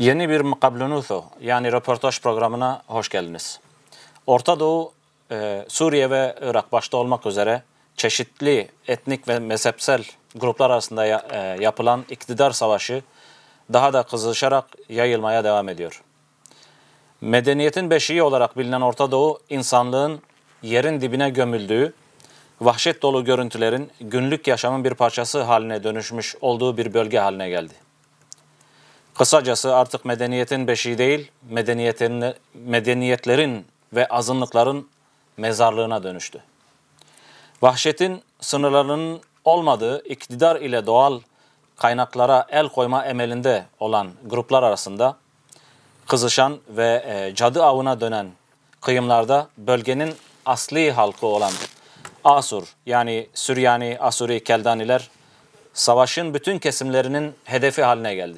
Yeni bir Mukablunuthu yani röportaj programına hoş geldiniz. Orta Doğu, Suriye ve Irak başta olmak üzere çeşitli etnik ve mezhepsel gruplar arasında yapılan iktidar savaşı daha da kızışarak yayılmaya devam ediyor. Medeniyetin beşiği olarak bilinen Orta Doğu, insanlığın yerin dibine gömüldüğü, vahşet dolu görüntülerin günlük yaşamın bir parçası haline dönüşmüş olduğu bir bölge haline geldi. Kısacası artık medeniyetin beşiği değil, medeniyetlerin ve azınlıkların mezarlığına dönüştü. Vahşetin sınırlarının olmadığı, iktidar ile doğal kaynaklara el koyma emelinde olan gruplar arasında kızışan ve cadı avına dönen kıyımlarda bölgenin asli halkı olan Asur yani Süryani, Asuri, Keldaniler savaşın bütün kesimlerinin hedefi haline geldi.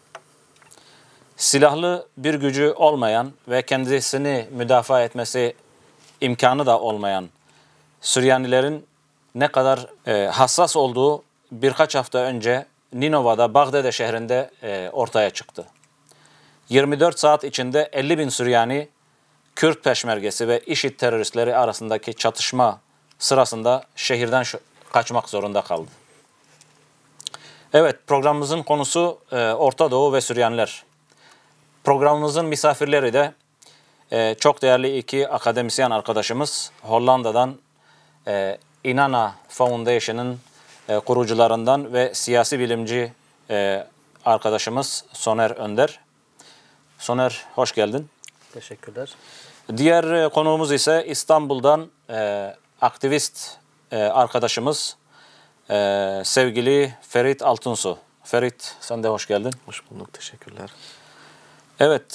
Silahlı bir gücü olmayan ve kendisini müdafaa etmesi imkanı da olmayan Süryanilerin ne kadar hassas olduğu birkaç hafta önce Ninova'da, Bagdade şehrinde ortaya çıktı. 24 saat içinde 50.000 Süryani, Kürt peşmergesi ve IŞİD teröristleri arasındaki çatışma sırasında şehirden kaçmak zorunda kaldı. Evet, programımızın konusu Orta Doğu ve Süryaniler. Programımızın misafirleri de çok değerli iki akademisyen arkadaşımız, Hollanda'dan Inanna Foundation'ın kurucularından ve siyasi bilimci arkadaşımız Soner Önder. Soner, hoş geldin. Teşekkürler. Diğer konuğumuz ise İstanbul'dan aktivist arkadaşımız sevgili Ferit Altunsu. Ferit, sen de hoş geldin. Hoş bulduk, teşekkürler. Evet,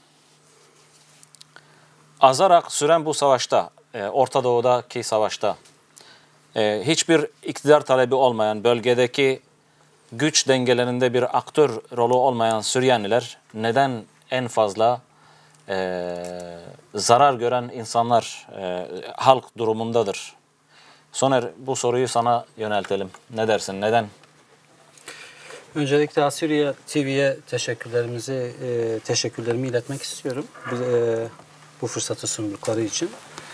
azarak süren bu savaşta, Orta Doğu'daki savaşta hiçbir iktidar talebi olmayan, bölgedeki güç dengelerinde bir aktör rolü olmayan Süryaniler neden en fazla zarar gören insanlar, halk durumundadır? Soner, bu soruyu sana yöneltelim. Ne dersin, neden? Öncelikle Asuriye TV'ye teşekkürlerimi iletmek istiyorum. Bu fırsatı sundukları için.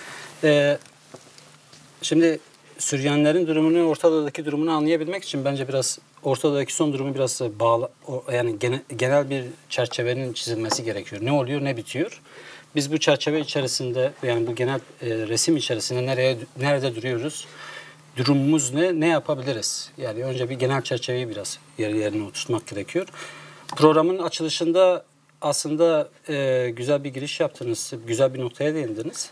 Şimdi Süryanilerin durumunu, Orta Doğu'daki durumunu anlayabilmek için bence biraz Orta Doğu'daki son durumu biraz yani genel bir çerçevenin çizilmesi gerekiyor. Ne oluyor, ne bitiyor? Biz bu çerçeve içerisinde, yani bu genel resim içerisinde nerede duruyoruz? Durumumuz ne yapabiliriz? Yani önce bir genel çerçeveyi biraz yerine oturtmak gerekiyor. Programın açılışında aslında güzel bir giriş yaptınız, güzel bir noktaya değindiniz.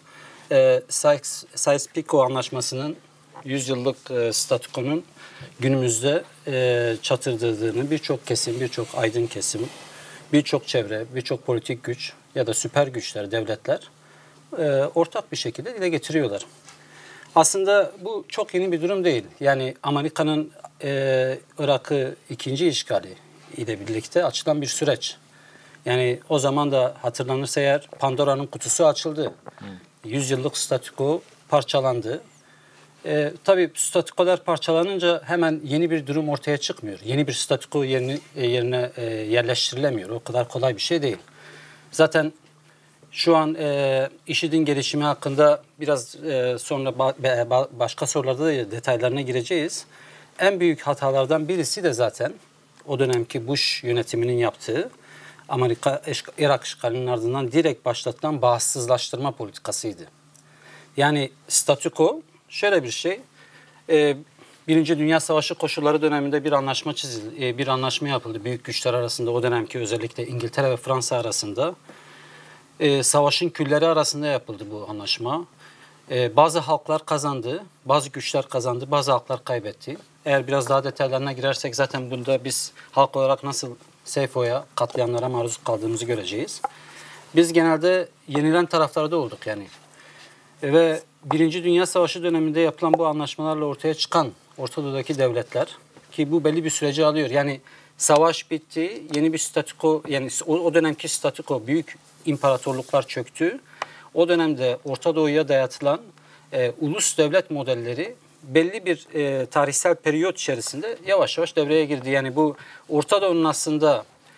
Sykes-Picot Anlaşması'nın 100 yıllık statükonun günümüzde çatırdırdığını birçok kesim, birçok aydın kesim, birçok çevre, birçok politik güç ya da süper güçler, devletler ortak bir şekilde dile getiriyorlar. Aslında bu çok yeni bir durum değil. Yani Amerika'nın Irak'ı ikinci işgali ile birlikte açılan bir süreç. Yani o zaman da hatırlanırsa eğer Pandora'nın kutusu açıldı. 100 yıllık statüko parçalandı. Tabii statükolar parçalanınca hemen yeni bir durum ortaya çıkmıyor. Yeni bir statüko yerine yerleştirilemiyor. O kadar kolay bir şey değil. Zaten şu an IŞİD'in gelişimi hakkında biraz sonra başka sorularda da detaylarına gireceğiz. En büyük hatalardan birisi de zaten o dönemki Bush yönetiminin yaptığı Amerika Irak işgalinin ardından direkt başlatılan bağımsızlaştırma politikasıydı. Yani statüko şöyle bir şey. Birinci Dünya Savaşı koşulları döneminde bir anlaşma yapıldı büyük güçler arasında, o dönemki özellikle İngiltere ve Fransa arasında. Savaşın külleri arasında yapıldı bu anlaşma. Bazı halklar kazandı, bazı güçler kazandı, bazı halklar kaybetti. Eğer biraz daha detaylarına girersek zaten bunda biz halk olarak nasıl Seyfo'ya, katliamlara maruz kaldığımızı göreceğiz. Biz genelde yenilen taraflarda olduk yani. Ve Birinci Dünya Savaşı döneminde yapılan bu anlaşmalarla ortaya çıkan Orta Doğu'daki devletler, ki bu belli bir süreci alıyor. Yani savaş bitti, yeni bir statüko, yani o dönemki statüko, büyük imparatorluklar çöktü. O dönemde Orta Doğu'ya dayatılan ulus devlet modelleri belli bir tarihsel periyot içerisinde yavaş yavaş devreye girdi. Yani bu Orta Doğu'nun aslında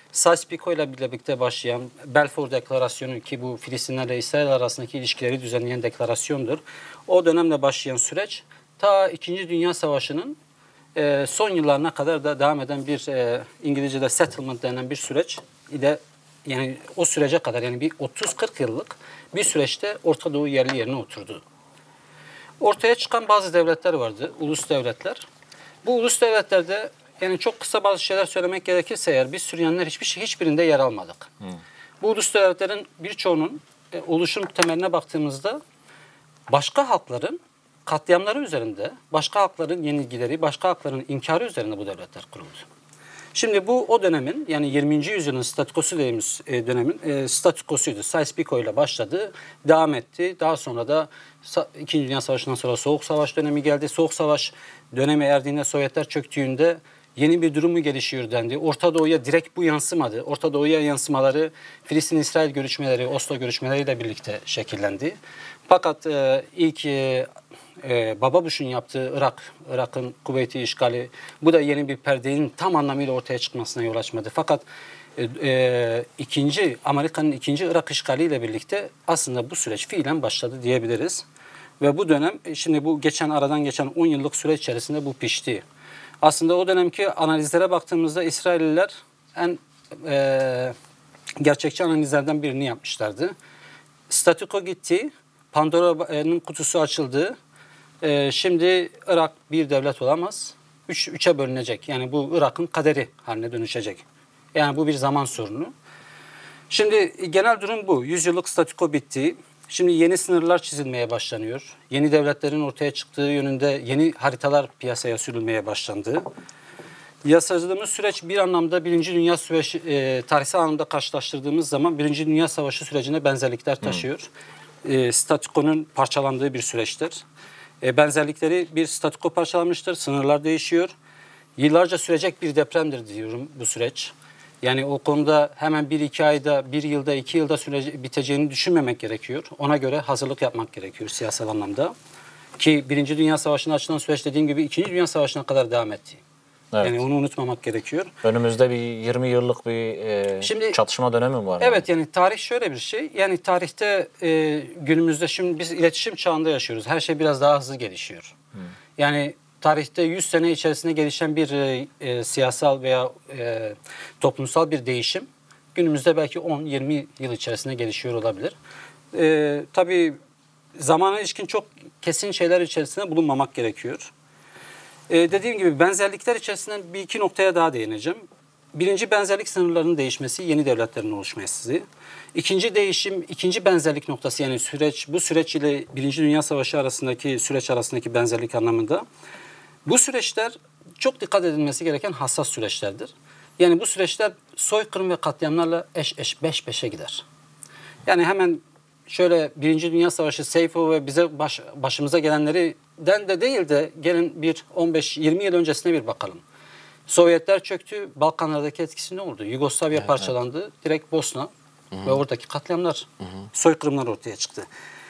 Sykes-Picot ile birlikte başlayan Balfour Deklarasyonu, ki bu Filistinlerle İsrail arasındaki ilişkileri düzenleyen deklarasyondur. O dönemle başlayan süreç ta 2. Dünya Savaşı'nın son yıllarına kadar da devam eden bir İngilizce'de settlement denen bir süreç ile, yani o sürece kadar, yani bir 30-40 yıllık bir süreçte Orta Doğu yerli yerine oturdu. Ortaya çıkan bazı devletler vardı, ulus devletler. Bu ulus devletlerde, yani çok kısa bazı şeyler söylemek gerekirse eğer, biz Süryaniler hiçbirinde yer almadık. Bu ulus devletlerin birçoğunun oluşum temeline baktığımızda başka halkların katliamları üzerinde, başka halkların yenilgileri, başka halkların inkarı üzerinde bu devletler kuruldu. Şimdi bu o dönemin, yani 20. yüzyılın statükosu dediğimiz dönemin statükosuydu. Sykes-Picot ile başladı, devam etti. Daha sonra da 2. Dünya Savaşı'ndan sonra Soğuk Savaş dönemi geldi. Soğuk Savaş dönemi erdiğinde, Sovyetler çöktüğünde yeni bir durum mu gelişiyor dendi. Orta Doğu'ya direkt bu yansımadı. Orta Doğu'ya yansımaları Filistin-İsrail görüşmeleri, Oslo görüşmeleriyle birlikte şekillendi. Fakat ilk Baba Bush'un yaptığı Irak'ın Kuveyt'i işgali, bu da yeni bir perdenin tam anlamıyla ortaya çıkmasına yol açmadı. Fakat Amerika'nın ikinci Irak işgaliyle birlikte aslında bu süreç fiilen başladı diyebiliriz. Ve bu dönem, şimdi bu aradan geçen 10 yıllık süreç içerisinde bu pişti. Aslında o dönemki analizlere baktığımızda İsrailliler en gerçekçi analizlerden birini yapmışlardı. Statüko gitti, Pandora'nın kutusu açıldı. Şimdi Irak bir devlet olamaz, üçe bölünecek. Yani bu Irak'ın kaderi haline dönüşecek. Yani bu bir zaman sorunu. Şimdi genel durum bu. 100 yıllık statüko bitti. Şimdi yeni sınırlar çizilmeye başlanıyor. Yeni devletlerin ortaya çıktığı yönünde yeni haritalar piyasaya sürülmeye başlandı. Yaşadığımız süreç bir anlamda Birinci Dünya Savaşı, tarihsel anlamda karşılaştırdığımız zaman Birinci Dünya Savaşı sürecine benzerlikler taşıyor. Statükonun parçalandığı bir süreçtir. Benzerlikleri, bir statüko parçalanmıştır, sınırlar değişiyor. Yıllarca sürecek bir depremdir diyorum bu süreç. Yani o konuda hemen 1-2 ayda, 1 yılda, 2 yılda biteceğini düşünmemek gerekiyor. Ona göre hazırlık yapmak gerekiyor siyasal anlamda. Ki Birinci Dünya Savaşı'na açılan süreç dediğim gibi 2. Dünya Savaşı'na kadar devam etti. Evet. Yani onu unutmamak gerekiyor. Önümüzde bir 20 yıllık bir çatışma dönemi var. Evet, yani tarih şöyle bir şey. Yani tarihte günümüzde şimdi biz iletişim çağında yaşıyoruz. Her şey biraz daha hızlı gelişiyor. Yani tarihte 100 sene içerisinde gelişen bir siyasal veya toplumsal bir değişim günümüzde belki 10-20 yıl içerisinde gelişiyor olabilir. Tabii zamana ilişkin çok kesin şeyler içerisinde bulunmamak gerekiyor. Dediğim gibi benzerlikler içerisinden bir iki noktaya daha değineceğim. Birinci, benzerlik sınırlarının değişmesi, yeni devletlerin oluşması. İkinci değişim, ikinci benzerlik noktası, yani bu süreç ile Birinci Dünya Savaşı arasındaki süreç arasındaki benzerlik anlamında. Bu süreçler çok dikkat edilmesi gereken hassas süreçlerdir. Yani bu süreçler soykırım ve katliamlarla beş beşe gider. Yani hemen şöyle Birinci Dünya Savaşı, Seyfo ve bize başımıza gelenlerden de değil de gelin bir 15-20 yıl öncesine bir bakalım. Sovyetler çöktü, Balkanlardaki etkisi ne oldu? Yugoslavya parçalandı, direkt Bosna ve oradaki katliamlar, soykırımlar ortaya çıktı.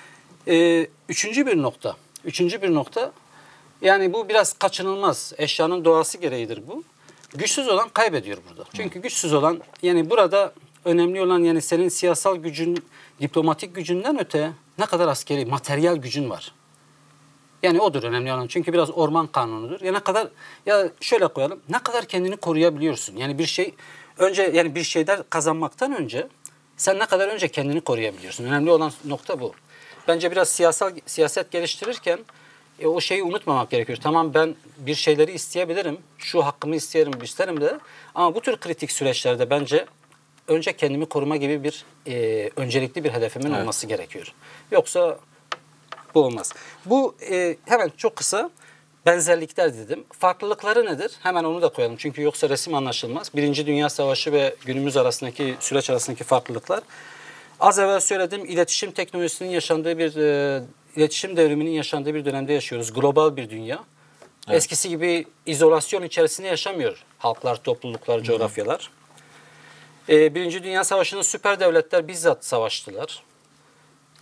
Üçüncü bir nokta, yani bu biraz kaçınılmaz, eşyanın doğası gereğidir bu. Güçsüz olan kaybediyor burada. Çünkü güçsüz olan, yani burada önemli olan, yani senin siyasal gücün, diplomatik gücünden öte ne kadar askeri, materyal gücün var. Yani odur önemli olan. Çünkü biraz orman kanunudur. Ya ne kadar, ya şöyle koyalım, ne kadar kendini koruyabiliyorsun? Yani bir şeyler kazanmaktan önce sen ne kadar önce kendini koruyabiliyorsun? Önemli olan nokta bu. Bence biraz siyaset geliştirirken o şeyi unutmamak gerekiyor. Tamam, ben bir şeyleri isteyebilirim. Şu hakkımı isterim de. Ama bu tür kritik süreçlerde bence önce kendimi koruma gibi bir öncelikli bir hedefimin olması gerekiyor. Yoksa bu olmaz. Bu hemen çok kısa benzerlikler dedim. Farklılıkları nedir? Hemen onu da koyalım. Çünkü yoksa resim anlaşılmaz. Birinci Dünya Savaşı ve günümüz arasındaki süreç arasındaki farklılıklar. Az evvel söyledim, iletişim teknolojisinin yaşandığı bir iletişim devriminin yaşandığı bir dönemde yaşıyoruz. Global bir dünya. Evet. Eskisi gibi izolasyon içerisinde yaşamıyor halklar, topluluklar, coğrafyalar. Birinci Dünya Savaşı'nda süper devletler bizzat savaştılar.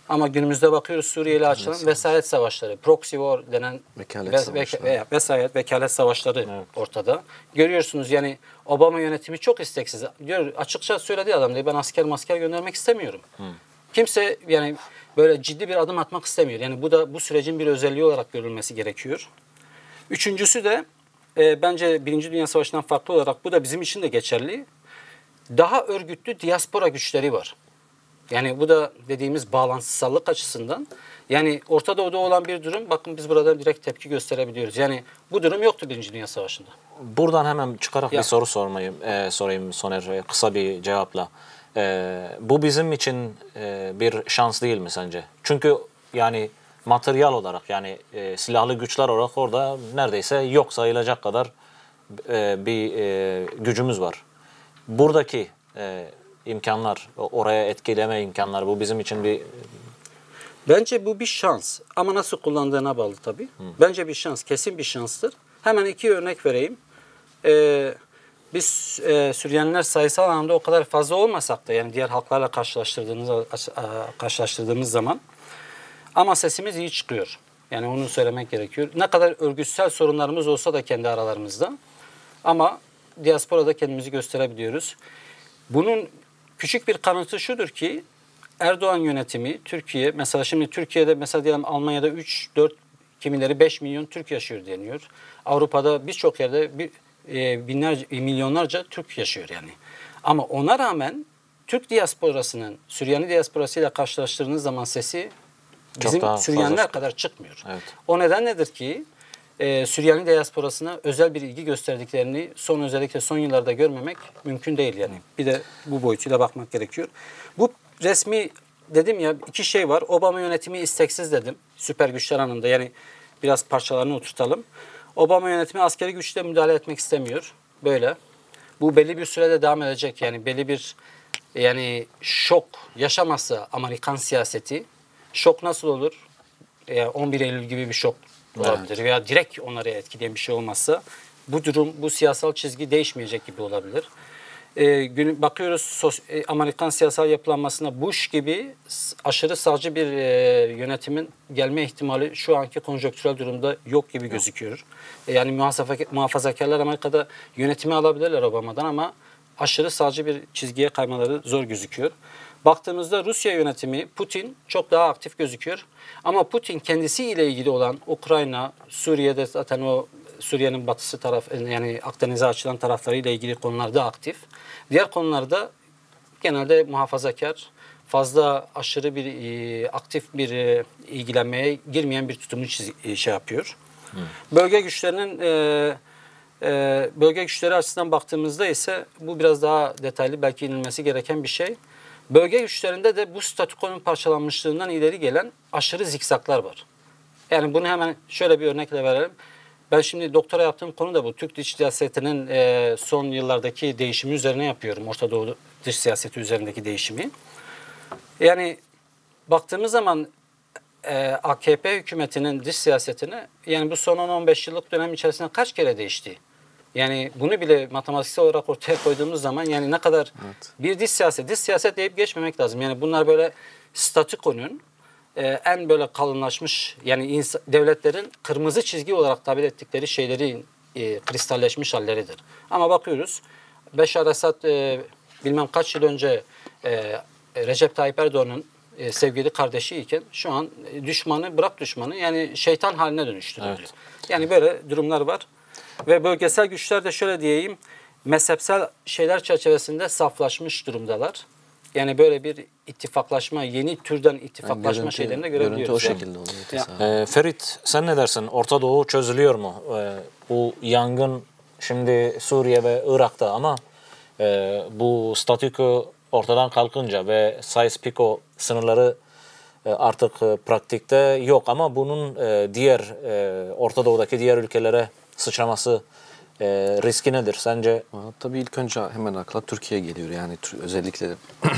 Ama günümüzde bakıyoruz Suriye ile açılan vesayet savaşları, proxy war denen vesayet, vekalet savaşları ortada. Görüyorsunuz yani Obama yönetimi çok isteksiz. Diyor, açıkça söyledi adam diye ben asker göndermek istemiyorum. Kimse yani böyle ciddi bir adım atmak istemiyor. Yani bu da bu sürecin bir özelliği olarak görülmesi gerekiyor. Üçüncüsü de bence Birinci Dünya Savaşı'ndan farklı olarak bu da bizim için de geçerli. Daha örgütlü diaspora güçleri var. Yani bu da dediğimiz bağlantısallık açısından. Yani Orta Doğu'da olan bir durum, bakın biz burada direkt tepki gösterebiliyoruz. Yani bu durum yoktu Birinci Dünya Savaşı'nda. Buradan hemen çıkarak bir soru sorayım Soner, kısa bir cevapla. Bu bizim için bir şans değil mi sence? Çünkü yani materyal olarak yani silahlı güçler olarak orada neredeyse yok sayılacak kadar bir gücümüz var. Buradaki imkanlar, oraya etkileme imkanları bu bizim için bir... Bence bu bir şans ama nasıl kullandığına bağlı tabii. Bence bir şans, kesin bir şanstır. Hemen iki örnek vereyim. Biz Süryaniler sayısal anlamda o kadar fazla olmasak da yani diğer halklarla karşılaştırdığımız zaman ama sesimiz iyi çıkıyor. Yani onu söylemek gerekiyor. Ne kadar örgütsel sorunlarımız olsa da kendi aralarımızda ama diasporada kendimizi gösterebiliyoruz. Bunun küçük bir kanıtı şudur ki Erdoğan yönetimi Türkiye mesela şimdi Türkiye'de mesela diyelim Almanya'da 3, 4 kimileri 5 milyon Türk yaşıyor deniyor. Avrupa'da birçok yerde binlerce, milyonlarca Türk yaşıyor yani. Ama ona rağmen Türk diasporasının Süryani diasporasıyla karşılaştırdığınız zaman sesi bizim Süryaniler kadar çıkmıyor. Evet. O neden nedir ki Süryani diasporasına özel bir ilgi gösterdiklerini özellikle son yıllarda görmemek mümkün değil yani. Bir de bu boyutuyla bakmak gerekiyor. Bu resmi dedim ya iki şey var. Obama yönetimi isteksiz dedim. Süper güçler anında yani biraz parçalarını oturtalım. Obama yönetimi askeri güçle müdahale etmek istemiyor. Böyle. Bu belli bir sürede devam edecek. Yani belli bir yani şok yaşamazsa Amerikan siyaseti şok nasıl olur? 11 Eylül gibi bir şok olabilir veya direkt onları etkileyen bir şey olmazsa bu durum, bu siyasal çizgi değişmeyecek gibi olabilir. Bakıyoruz Amerikan siyasal yapılanmasına Bush gibi aşırı sağcı bir yönetimin gelme ihtimali şu anki konjonktürel durumda yok gibi gözüküyor. Yani muhafazakarlar Amerika'da yönetimi alabilirler Obama'dan ama aşırı sağcı bir çizgiye kaymaları zor gözüküyor. Baktığımızda Rusya yönetimi Putin çok daha aktif gözüküyor. Ama Putin kendisiyle ilgili olan Ukrayna, Suriye'de zaten o Suriye'nin batısı taraf yani Akdeniz'e açılan taraflarıyla ilgili konularda aktif. Diğer konularda genelde muhafazakar, fazla aşırı bir aktif bir ilgilenmeye girmeyen bir tutumu yapıyor. Bölge güçlerinin bölge güçleri açısından baktığımızda ise bu biraz daha detaylı belki inilmesi gereken bir şey. Bölge güçlerinde de bu statükonun parçalanmışlığından ileri gelen aşırı zikzaklar var. Yani bunu hemen şöyle bir örnekle verelim. Ben şimdi doktora yaptığım konu da bu. Türk dış siyasetinin son yıllardaki değişimi üzerine yapıyorum. Orta Doğu dış siyaseti üzerindeki değişimi. Yani baktığımız zaman AKP hükümetinin dış siyasetini yani bu son 10-15 yıllık dönem içerisinde kaç kere değişti? Yani bunu bile matematiksel olarak ortaya koyduğumuz zaman yani ne kadar bir dış siyaset deyip geçmemek lazım. Yani bunlar böyle statükonun en böyle kalınlaşmış yani devletlerin kırmızı çizgi olarak tabir ettikleri şeyleri kristalleşmiş halleridir. Ama bakıyoruz Beşar Esad bilmem kaç yıl önce Recep Tayyip Erdoğan'ın sevgili kardeşi iken şu an düşmanı yani şeytan haline dönüştü. Evet. Yani böyle durumlar var. Ve bölgesel güçler de şöyle diyeyim mezhepsel şeyler çerçevesinde saflaşmış durumdalar. Yani böyle bir ittifaklaşma, yeni türden ittifaklaşma şeylerini de görebiliyoruz. Görüntü o şekilde oluyor. Ferit sen ne dersin? Orta Doğu çözülüyor mu? Bu yangın şimdi Suriye ve Irak'ta ama bu statüko ortadan kalkınca ve Sykes-Picot sınırları artık pratikte yok ama bunun diğer Orta Doğu'daki diğer ülkelere sıçraması riski nedir sence? Tabii ilk önce hemen akla Türkiye geliyor. Yani özellikle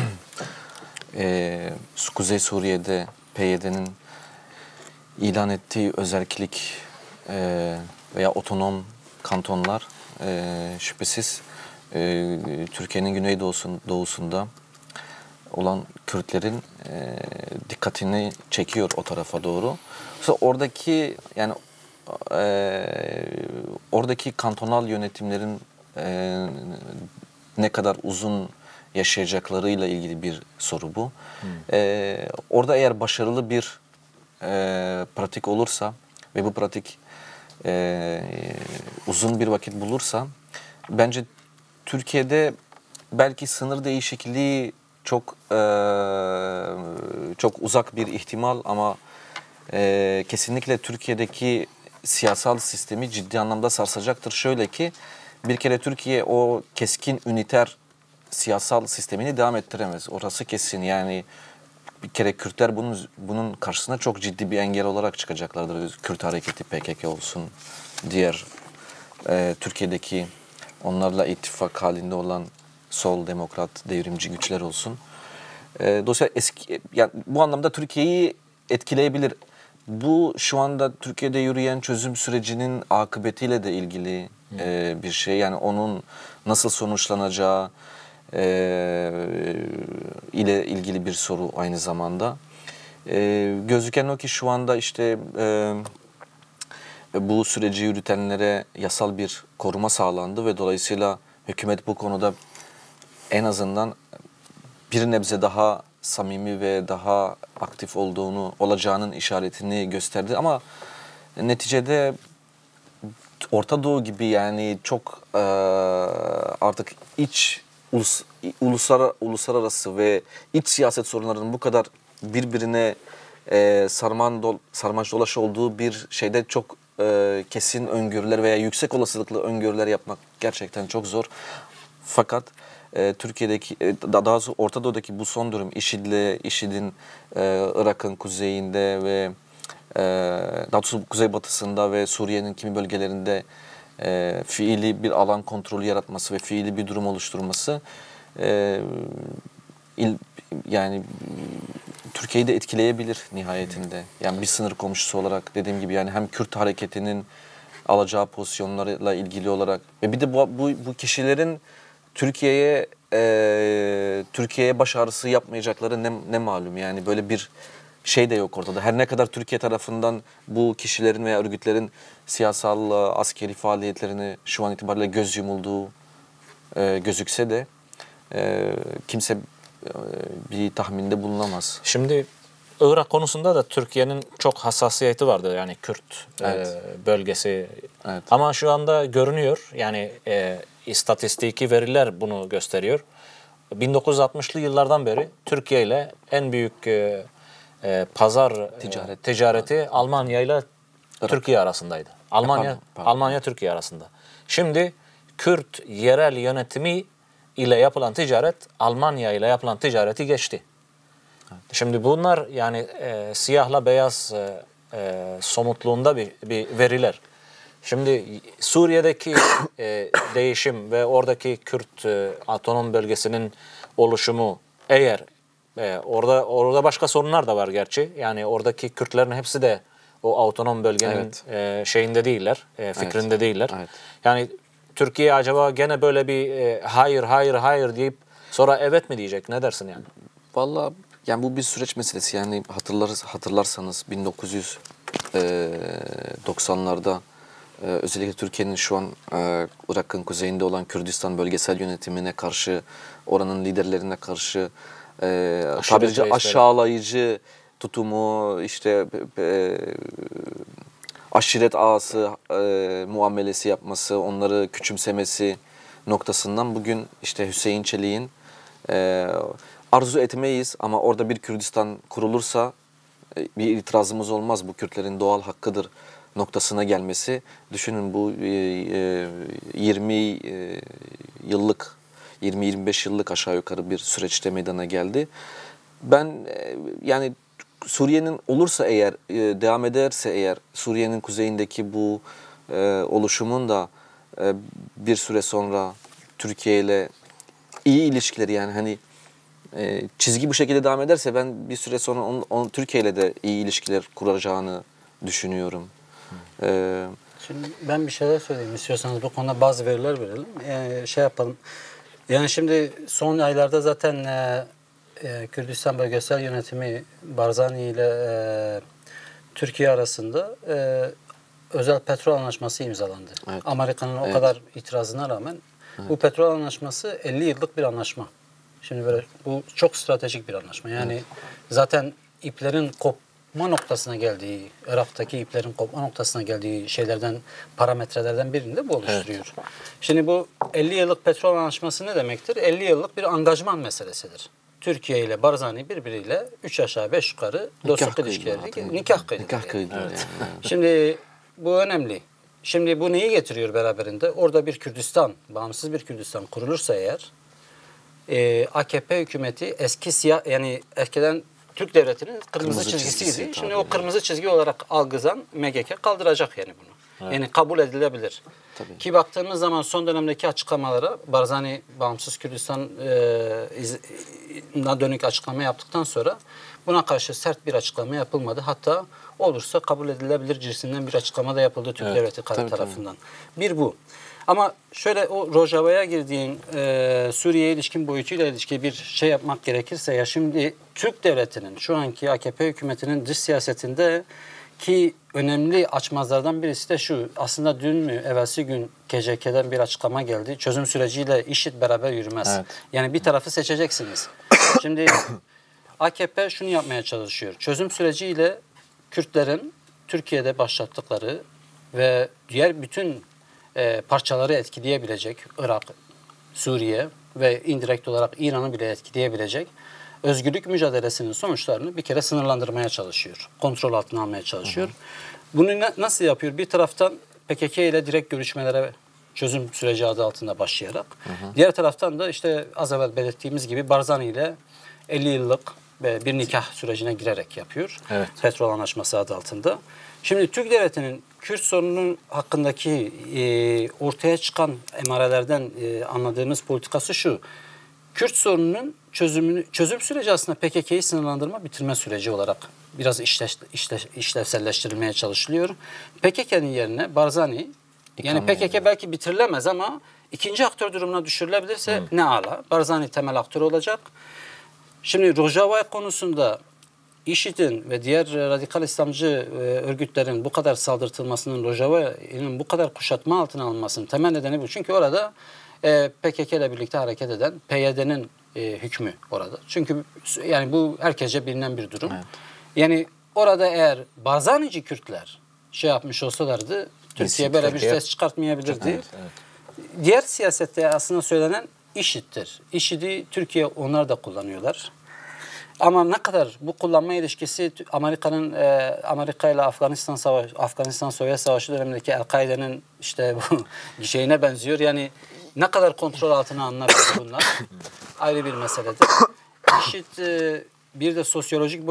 Kuzey Suriye'de PYD'nin ilan ettiği özerklik veya otonom kantonlar şüphesiz Türkiye'nin güneydoğusunda olan Kürtlerin dikkatini çekiyor o tarafa doğru. Mesela oradaki yani oradaki kantonal yönetimlerin ne kadar uzun yaşayacaklarıyla ilgili bir soru bu. Orada eğer başarılı bir pratik olursa ve bu pratik uzun bir vakit bulursa bence Türkiye'de belki sınır değişikliği çok uzak bir ihtimal ama kesinlikle Türkiye'deki siyasal sistemi ciddi anlamda sarsacaktır. Şöyle ki bir kere Türkiye o keskin üniter siyasal sistemini devam ettiremez. Orası kesin. Yani bir kere Kürtler bunun karşısına çok ciddi bir engel olarak çıkacaklardır. Kürt hareketi, PKK olsun, diğer Türkiye'deki onlarla ittifak halinde olan sol, demokrat, devrimci güçler olsun. Dolayısıyla yani bu anlamda Türkiye'yi etkileyebilir. Bu şu anda Türkiye'de yürüyen çözüm sürecinin akıbetiyle de ilgili bir şey. Yani onun nasıl sonuçlanacağı ile ilgili bir soru aynı zamanda. Gözüken o ki şu anda işte bu süreci yürütenlere yasal bir koruma sağlandı ve dolayısıyla hükümet bu konuda en azından bir nebze daha samimi ve daha aktif olacağının işaretini gösterdi. Ama neticede Orta Doğu gibi yani çok artık uluslararası ve iç siyaset sorunlarının bu kadar birbirine sarmaş dolaş olduğu bir şeyde çok kesin öngörüler veya yüksek olasılıklı öngörüler yapmak gerçekten çok zor. Fakat Türkiye'deki, daha doğrusu Orta Doğu'daki bu son durum, IŞİD'in Irak'ın kuzeyinde ve daha doğrusu kuzeybatısında ve Suriye'nin kimi bölgelerinde fiili bir alan kontrolü yaratması ve fiili bir durum oluşturması yani Türkiye'yi de etkileyebilir nihayetinde. Yani bir sınır komşusu olarak dediğim gibi yani hem Kürt hareketinin alacağı pozisyonlarla ilgili olarak ve bir de bu kişilerin Türkiye'ye baş ağrısı yapmayacakları ne malum yani böyle bir şey de yok ortada. Her ne kadar Türkiye tarafından bu kişilerin veya örgütlerin siyasal, askeri faaliyetlerini şu an itibariyle göz yumulduğu gözükse de kimse bir tahminde bulunamaz. Şimdi Irak konusunda da Türkiye'nin çok hassasiyeti vardı yani Kürt bölgesi. Evet. Ama şu anda görünüyor yani istatistiki veriler bunu gösteriyor. 1960'lı yıllardan beri Türkiye ile en büyük pazar ticareti Almanya ile Türkiye arasındaydı. Pardon. Almanya Türkiye arasında. Şimdi Kürt yerel yönetimi ile yapılan ticaret Almanya ile yapılan ticareti geçti. Evet. Şimdi bunlar yani siyahla beyaz somutluğunda bir veriler. Şimdi Suriye'deki değişim ve oradaki Kürt otonom bölgesinin oluşumu eğer orada başka sorunlar da var gerçi. Yani oradaki Kürtlerin hepsi de o otonom bölgenin şeyinde değiller, fikrinde değiller. Evet. Yani Türkiye acaba gene böyle bir hayır deyip sonra evet mi diyecek? Ne dersin yani? Vallahi yani bu bir süreç meselesi. Yani hatırlarsanız 1990'larda özellikle Türkiye'nin şu an Irak'ın kuzeyinde olan Kürdistan bölgesel yönetimine karşı, oranın liderlerine karşı tabirci aşağılayıcı tutumu, işte aşiret ağası muamelesi yapması, onları küçümsemesi noktasından bugün işte Hüseyin Çelik'in arzu etmeyiz ama orada bir Kürdistan kurulursa bir itirazımız olmaz. Bu Kürtlerin doğal hakkıdır noktasına gelmesi. Düşünün bu 20-25 yıllık aşağı yukarı bir süreçte meydana geldi. Ben yani Suriye'nin olursa eğer, devam ederse eğer Suriye'nin kuzeyindeki bu oluşumun da bir süre sonra Türkiye ile iyi ilişkileri yani hani çizgi bu şekilde devam ederse ben bir süre sonra Türkiye ile de iyi ilişkiler kuracağını düşünüyorum. Şimdi ben bir şeyler söyleyeyim istiyorsanız bu konuda bazı veriler verelim. Şey yapalım. Yani şimdi son aylarda zaten Kürdistan Bölgesel Yönetimi Barzani ile Türkiye arasında özel petrol anlaşması imzalandı. Evet. Amerika'nın o kadar itirazına rağmen bu petrol anlaşması 50 yıllık bir anlaşma. Şimdi böyle bu çok stratejik bir anlaşma. Yani zaten iplerin kopma noktasına geldiği, Irak'taki iplerin kopma noktasına geldiği şeylerden, parametrelerden birini de bu oluşturuyor. Şimdi bu 50 yıllık petrol anlaşması ne demektir? 50 yıllık bir angajman meselesidir. Türkiye ile Barzani birbiriyle 3 aşağı 5 yukarı dostluk ilişkileri, nikah kıydılar. Evet. Şimdi bu önemli. Şimdi bu neyi getiriyor beraberinde? Orada bir Kürdistan, bağımsız bir Kürdistan kurulursa eğer, AKP hükümeti yani eskiden Türk devletinin kırmızı çizgisiydi. Şimdi o kırmızı çizgi olarak algılan MGK kaldıracak yani bunu. Evet. Yani kabul edilebilir. Tabii. Ki baktığımız zaman son dönemdeki açıklamalara Barzani bağımsız Kürdistan'a dönük açıklama yaptıktan sonra buna karşı sert bir açıklama yapılmadı. Hatta olursa kabul edilebilir cinsinden bir açıklama da yapıldı Türk devleti tarafından. Bir bu. Ama şöyle o Rojava'ya girdiğin Suriye'ye ilişkin boyutuyla ilişkin bir şey yapmak gerekirse ya şimdi Türk devletinin şu anki AKP hükümetinin dış siyasetinde ki önemli açmazlardan birisi de şu. Aslında dün mü evvelsi gün KCK'den bir açıklama geldi. Çözüm süreciyle IŞİD beraber yürümez. Evet. Yani bir tarafı seçeceksiniz. Şimdi AKP şunu yapmaya çalışıyor. Çözüm süreciyle Kürtlerin Türkiye'de başlattıkları ve diğer bütün parçaları etkileyebilecek Irak, Suriye ve indirekt olarak İran'ı bile etkileyebilecek özgürlük mücadelesinin sonuçlarını bir kere sınırlandırmaya çalışıyor. Kontrol altına almaya çalışıyor. Bunu nasıl yapıyor? Bir taraftan PKK ile direkt görüşmelere çözüm süreci adı altında başlayarak. Diğer taraftan da işte az evvel belirttiğimiz gibi Barzani ile 50 yıllık bir nikah sürecine girerek yapıyor. Evet. Petrol Anlaşması adı altında. Şimdi Türk devletinin Kürt sorununun hakkındaki ortaya çıkan emarelerden anladığımız politikası şu. Kürt sorununun çözüm süreci aslında PKK'yı sınırlandırma, bitirme süreci olarak biraz işlevselleştirilmeye çalışılıyor. PKK'nın yerine Barzani, yani PKK belki bitirilemez ama ikinci aktör durumuna düşürülebilirse ne ala. Barzani temel aktör olacak. Şimdi Rojava konusunda IŞİD'in ve diğer radikal İslamcı örgütlerin bu kadar saldırtılmasının, Rojava'nın bu kadar kuşatma altına alınmasının temel nedeni bu. Çünkü orada PKK ile birlikte hareket eden PYD'nin hükmü orada. Çünkü yani bu herkese bilinen bir durum. Evet. Yani orada eğer Barzanici Kürtler şey yapmış olsalardı Türkiye böyle bir ses çıkartmayabilirdi. Evet, evet. Diğer siyasette aslında söylenen IŞİD'dir. IŞİD'i Türkiye onlar da kullanıyorlar. Ama ne kadar bu kullanma ilişkisi Amerika ile Afganistan-Sovyet Savaşı dönemindeki El-Kaide'nin işte bu şeyine benziyor. Yani ne kadar kontrol altına alınabilir bunlar ayrı bir meseledir. IŞİD bir de sosyolojik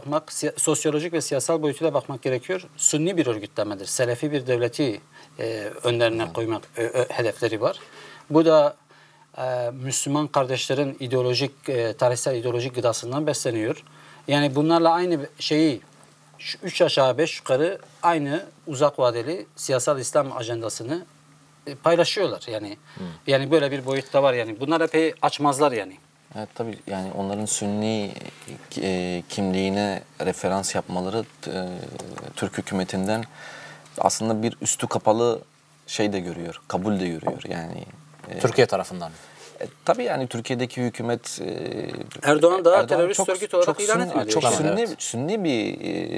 ve siyasal boyutuyla bakmak gerekiyor. Sunni bir örgütlemedir. Selefi bir devleti önlerine koymak hedefleri var. Bu da Müslüman kardeşlerin tarihsel ideolojik gıdasından besleniyor. Yani bunlarla aynı şeyi 3 aşağı 5 yukarı aynı uzak vadeli siyasal İslam ajandasını paylaşıyorlar. Yani böyle bir boyut da var yani. Bunlar epey açmazlar yani. Evet tabii yani onların Sünni kimliğine referans yapmaları Türk hükümetinden aslında bir üstü kapalı şey de görüyor, kabul de görüyor yani. Türkiye tarafından. Tabii yani Türkiye'deki hükümet Erdoğan da terörist örgüt olarak ilan etmiyor. Çok sünni bir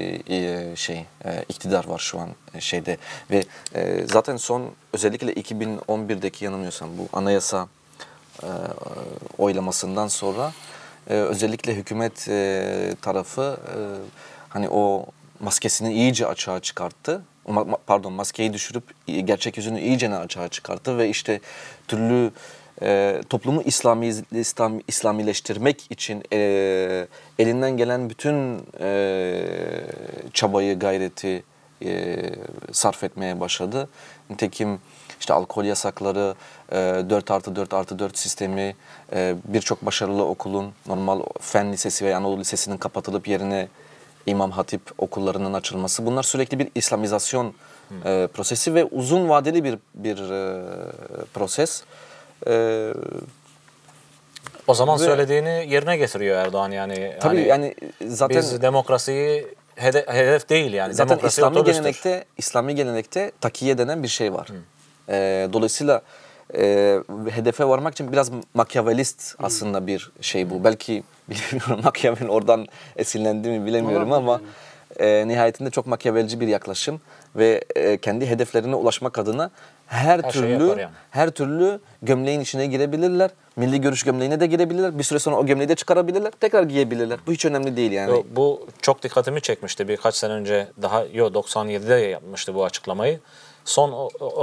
iktidar var şu an şeyde ve zaten son özellikle 2011'deki yanılmıyorsam bu anayasa oylamasından sonra özellikle hükümet tarafı hani o maskesini iyice açığa çıkarttı. Maskeyi düşürüp gerçek yüzünü iyicene açığa çıkarttı ve işte türlü toplumu İslamileştirmek için elinden gelen bütün çabayı, gayreti sarf etmeye başladı. Nitekim işte alkol yasakları, 4+4+4 sistemi, birçok başarılı okulun normal fen lisesi ve Anadolu Lisesi'nin kapatılıp yerine İmam Hatip okullarının açılması. Bunlar sürekli bir İslamizasyon prosesi ve uzun vadeli bir proses. O zaman Ve- söylediğini yerine getiriyor Erdoğan yani. Tabii Hani yani zaten biz demokrasiyi hedef değil yani. zaten Demokrasi otobüstür. İslami gelenekte takiye denen bir şey var. Dolayısıyla hedefe varmak için biraz makyavelist aslında bir şey bu. Belki bilmiyorum Machiavelli oradan esinlendi mi bilemiyorum ama nihayetinde çok makyavelci bir yaklaşım ve kendi hedeflerine ulaşmak adına Her şeyi yapar yani. her türlü gömleğin içine girebilirler. Milli görüş gömleğine de girebilirler. Bir süre sonra o gömleği de çıkarabilirler. Tekrar giyebilirler. Bu hiç önemli değil yani. Bu çok dikkatimi çekmişti birkaç sene önce 97'de yapmıştı bu açıklamayı. Son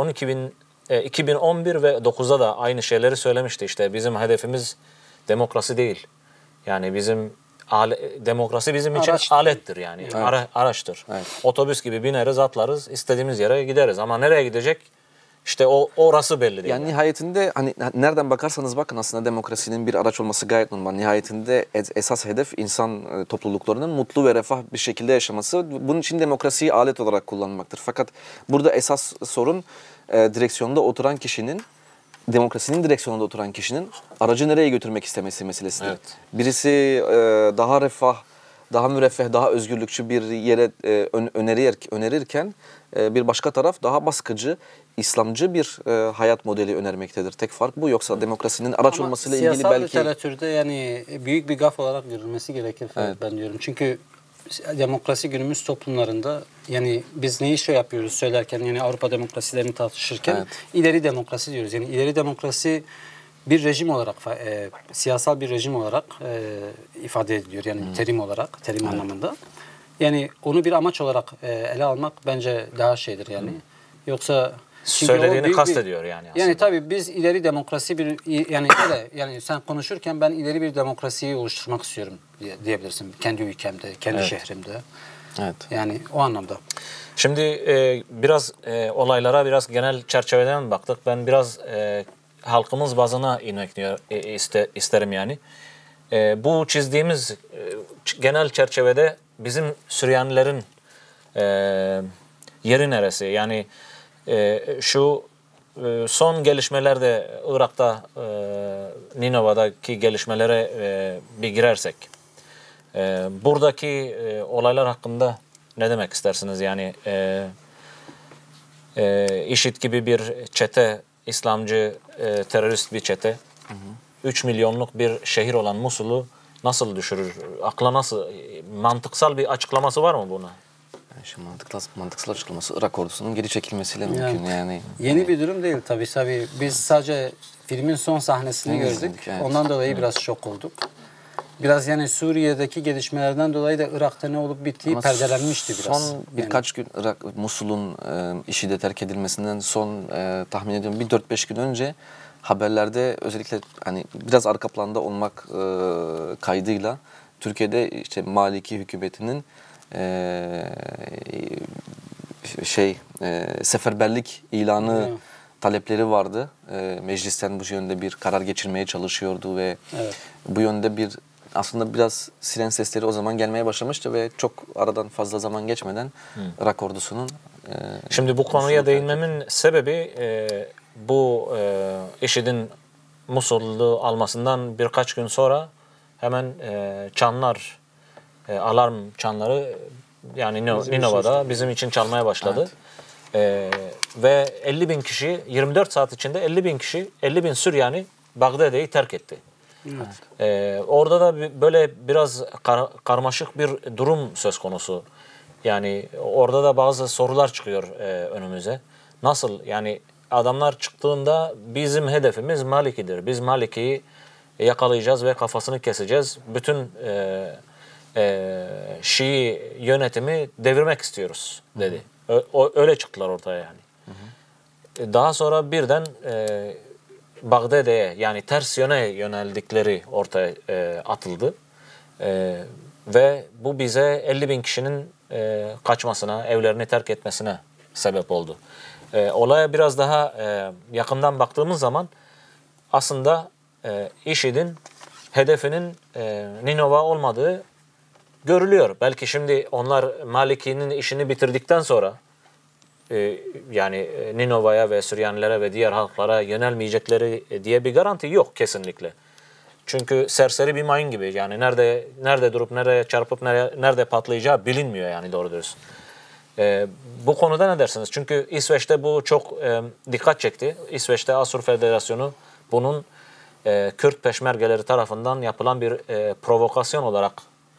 2011 ve 9'da da aynı şeyleri söylemişti işte bizim hedefimiz demokrasi değil. Yani demokrasi bizim için Araçtır. alettir yani. Araçtır. Evet. Otobüs gibi bineriz, atlarız, istediğimiz yere gideriz ama nereye gidecek? İşte orası belli değil. Yani nihayetinde hani nereden bakarsanız bakın aslında demokrasinin bir araç olması gayet normal. Nihayetinde esas hedef insan topluluklarının mutlu ve refah bir şekilde yaşaması. Bunun için demokrasiyi alet olarak kullanmaktır. Fakat burada esas sorun direksiyonda oturan kişinin, demokrasinin direksiyonunda oturan kişinin aracı nereye götürmek istemesi meselesidir. Evet. Birisi daha refah, daha müreffeh, daha özgürlükçü bir yere önerirken bir başka taraf daha baskıcı, İslamcı bir hayat modeli önermektedir. Tek fark bu. Yoksa demokrasinin araç olmasıyla ilgili siyasal belki... literatürde yani büyük bir gaf olarak görülmesi gerekir ben diyorum. Çünkü demokrasi günümüz toplumlarında yani biz neyi yapıyoruz söylerken yani Avrupa demokrasilerini tartışırken ileri demokrasi diyoruz. Yani ileri demokrasi bir rejim olarak siyasal bir rejim olarak ifade ediliyor yani terim olarak terim anlamında. Yani onu bir amaç olarak ele almak bence daha şeydir yani. Yoksa söylediğini kastediyor yani aslında. Yani tabii biz ileri demokrasi yani öyle yani sen konuşurken ben ileri bir demokrasiyi oluşturmak istiyorum diyebilirsin kendi ülkemde, kendi şehrimde. Evet. Yani o anlamda. Şimdi biraz olaylara biraz genel çerçeveden baktık. Ben biraz halkımız bazına inmek isterim yani. Bu çizdiğimiz genel çerçevede bizim Süryanilerin yeri neresi? Yani şu son gelişmelerde Irak'ta Ninova'daki gelişmelere bir girersek buradaki olaylar hakkında ne demek istersiniz? Yani IŞİD gibi bir çete, İslamcı terörist bir çete 3 milyonluk bir şehir olan Musul'u nasıl düşürür? Akla nasıl? Mantıksal bir açıklaması var mı buna? Şu mantıksal açıklaması Irak ordusunun geri çekilmesiyle mümkün yani. Yeni bir durum değil tabii. Biz sadece filmin son sahnesini gördük. Evet. Ondan dolayı biraz şok olduk. Biraz yani Suriye'deki gelişmelerden dolayı da Irak'ta ne olup bittiği Ama perdelenmişti biraz. Son birkaç gün Irak, Musul'un IŞİD'e terk edilmesinden son tahmin ediyorum bir 4-5 gün önce haberlerde özellikle hani biraz arka planda olmak kaydıyla Türkiye'de işte Maliki hükümetinin seferberlik ilanı talepleri vardı. Meclisten bu yönde bir karar geçirmeye çalışıyordu ve bu yönde bir aslında biraz siren sesleri o zaman gelmeye başlamıştı ve çok aradan fazla zaman geçmeden Irak ordusunun şimdi bu konuya değinmemin sebebi bu IŞİD'in Musul'u almasından birkaç gün sonra hemen çanlar alarm çanları yani Ninova'da bizim için çalmaya başladı. Ve 50 bin kişi 24 saat içinde 50 bin kişi 50 bin Süryani Bagdade'yi terk etti. Orada da böyle biraz karmaşık bir durum söz konusu. Yani orada da bazı sorular çıkıyor önümüze. Nasıl yani adamlar çıktığında bizim hedefimiz Maliki'dir. Biz Maliki'yi yakalayacağız ve kafasını keseceğiz. Bütün Şii yönetimi devirmek istiyoruz dedi. Öyle çıktılar ortaya yani. Daha sonra birden Bagdade'ye yani ters yöne yöneldikleri ortaya atıldı. Ve bu bize 50 bin kişinin kaçmasına, evlerini terk etmesine sebep oldu. Olaya biraz daha yakından baktığımız zaman aslında IŞİD'in hedefinin Ninova olmadığı görülüyor. Belki şimdi onlar Maliki'nin işini bitirdikten sonra yani Ninova'ya ve Süryanilere ve diğer halklara yönelmeyecekleri diye bir garanti yok kesinlikle. Çünkü serseri bir mayın gibi. Yani nerede durup nereye çarpıp nerede patlayacağı bilinmiyor yani doğru dürüst. Bu konuda ne dersiniz? Çünkü İsveç'te bu çok dikkat çekti. İsveç'te Asur Federasyonu bunun Kürt peşmergeleri tarafından yapılan bir provokasyon olarak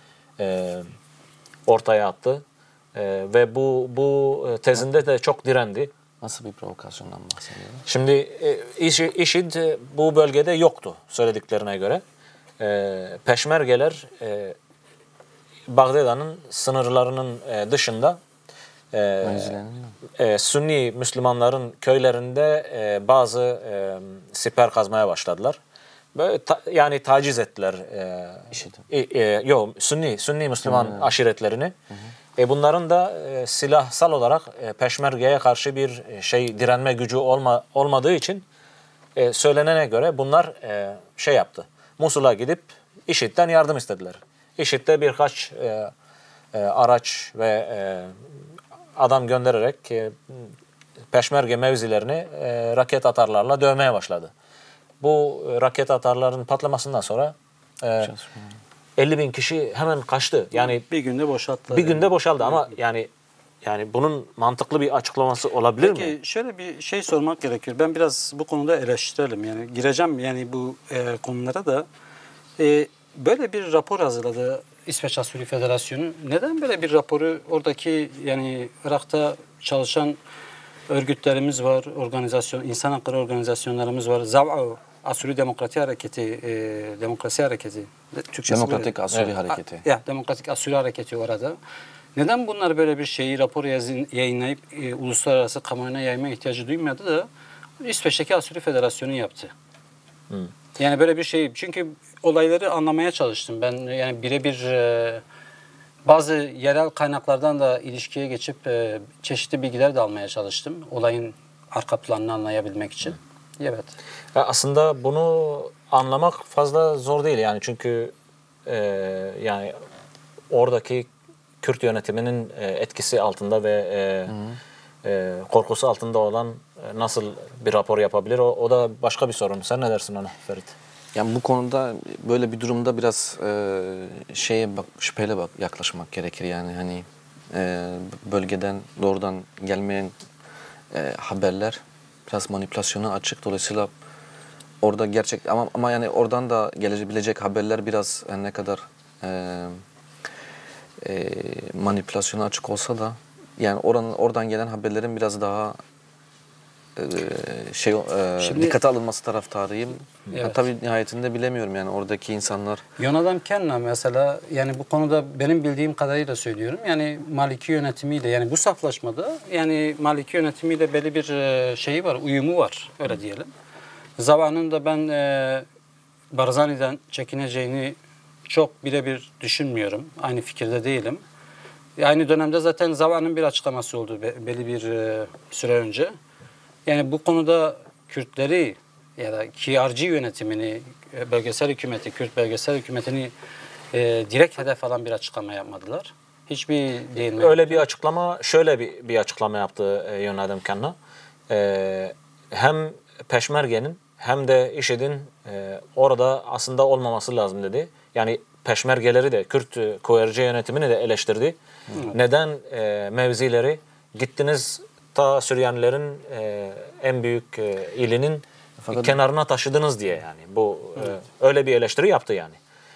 ortaya attı. Ve bu tezinde de çok direndi. Nasıl bir provokasyondan bahsediyorlar? Şimdi IŞİD bu bölgede yoktu söylediklerine göre. Peşmergeler Bagdad'ın sınırlarının dışında Sünni Müslümanların köylerinde bazı siper kazmaya başladılar. Böyle yani taciz ettiler. Sünni Müslüman aşiretlerini. Bunların da silahsal olarak peşmergeye karşı bir direnme gücü olmadığı için söylenene göre bunlar yaptı. Musul'a gidip IŞİD'den yardım istediler. IŞİD'de birkaç araç ve adam göndererek peşmerge mevzilerini raket atarlarla dövmeye başladı. Bu raket atarların patlamasından sonra 50.000 kişi hemen kaçtı. Yani bir günde boşalttı. Bir günde boşaldı ama yani bunun mantıklı bir açıklaması olabilir mi? Peki şöyle bir şey sormak gerekiyor. Ben biraz bu konuda eleştirelim. Yani gireceğim yani bu konulara da. Böyle bir rapor hazırladı İsveç Asuri Federasyonu. Neden böyle bir raporu oradaki yani Irak'ta çalışan örgütlerimiz var, insan hakları organizasyonlarımız var. Zav'a Asuri Demokrasi Hareketi, Demokrasi Hareketi. Demokratik Asuri Hareketi. Demokratik Asuri Hareketi orada. Neden bunlar böyle bir şeyi rapor yayınlayıp uluslararası kamuoyuna yayma ihtiyacı duymadı da İsveç'teki Asuri Federasyonu yaptı? Yani böyle bir şey. Çünkü olayları anlamaya çalıştım. Ben yani birebir bazı yerel kaynaklardan da ilişkiye geçip çeşitli bilgiler de almaya çalıştım. Olayın arka planını anlayabilmek için. Evet. Aslında bunu anlamak fazla zor değil yani çünkü yani oradaki Kürt yönetiminin etkisi altında ve korkusu altında olan nasıl bir rapor yapabilir? O da başka bir sorun. Sen ne dersin ona Ferit? Yani bu konuda böyle bir durumda biraz şüpheyle yaklaşmak gerekir yani hani bölgeden doğrudan gelmeyen haberler biraz manipülasyona açık. Dolayısıyla orada ama yani oradan da gelebilecek haberler biraz ne kadar manipülasyona açık olsa da yani oradan gelen haberlerin biraz daha dikkate alınması taraftarıyım. Evet. Tabii nihayetinde bilemiyorum yani oradaki insanlar. Yonadam Kenna mesela yani bu konuda benim bildiğim kadarıyla söylüyorum. Yani Maliki yönetimiyle yani bu saflaşmada yani Maliki yönetimiyle belli bir şeyi var, uyumu var öyle diyelim. Zava'nın da ben Barzani'den çekineceğini çok birebir düşünmüyorum. Aynı fikirde değilim. Aynı dönemde zaten Zava'nın bir açıklaması oldu belli bir süre önce. Yani bu konuda Kürtleri ya da KRG yönetimini, bölgesel hükümeti, Kürt bölgesel hükümetini direkt hedef alan bir açıklama yapmadılar. Hiçbir değinme. Öyle bir açıklama, şöyle bir açıklama yaptı Yonadam Kenna. Hem Peşmerge'nin hem de IŞİD'in orada aslında olmaması lazım dedi. Yani Peşmergeleri de Kürt KRG yönetimini de eleştirdi. Neden mevzileri gittiniz ta Süryanilerin en büyük ilinin kenarına taşıdınız diye yani. Bu öyle bir eleştiri yaptı yani.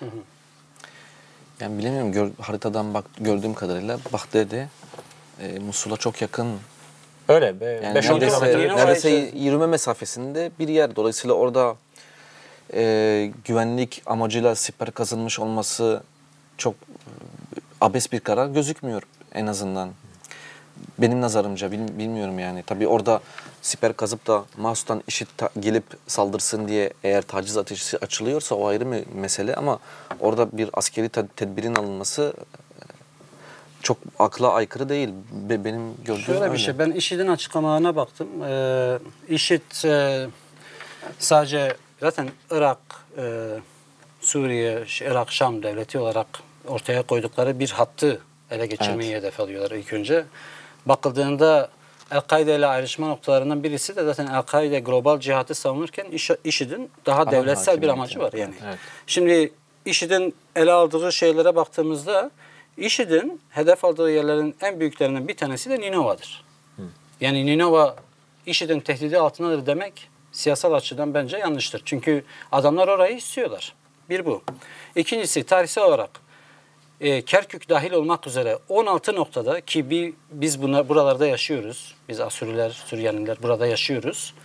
Yani bilemiyorum haritadan gördüğüm kadarıyla Bagdadi Musul'a çok yakın. Öyle. Yani neredeyse yürüme mesafesinde bir yer. Dolayısıyla orada güvenlik amacıyla siper kazılmış olması çok abes bir karar gözükmüyor en azından. Benim nazarımca bilmiyorum yani. Tabii orada siper kazıp da mahsustan IŞİD gelip saldırsın diye eğer taciz ateşi açılıyorsa o ayrı bir mesele ama orada bir askeri tedbirin alınması çok akla aykırı değil. Benim gördüğüm şöyle öyle. Bir şey. Ben IŞİD'in açıklamalarına baktım. IŞİD sadece zaten Irak, Suriye, Irak, Şam devleti olarak ortaya koydukları bir hattı ele geçirmeyi hedef alıyorlar ilk önce. Bakıldığında El-Kaide ile ayrışma noktalarından birisi de zaten El-Kaide global cihatı savunurken IŞİD'in daha devletsel bir amacı var yani. Evet. Şimdi IŞİD'in ele aldığı şeylere baktığımızda IŞİD'in hedef aldığı yerlerin en büyüklerinden bir tanesi de Ninova'dır. Yani Ninova IŞİD'in tehdidi altındadır demek siyasal açıdan bence yanlıştır. Çünkü adamlar orayı istiyorlar. Bir bu. İkincisi tarihsel olarak Kerkük dahil olmak üzere 16 noktada ki biz buralarda yaşıyoruz. Biz Asuriler, Süryaniler burada yaşıyoruz.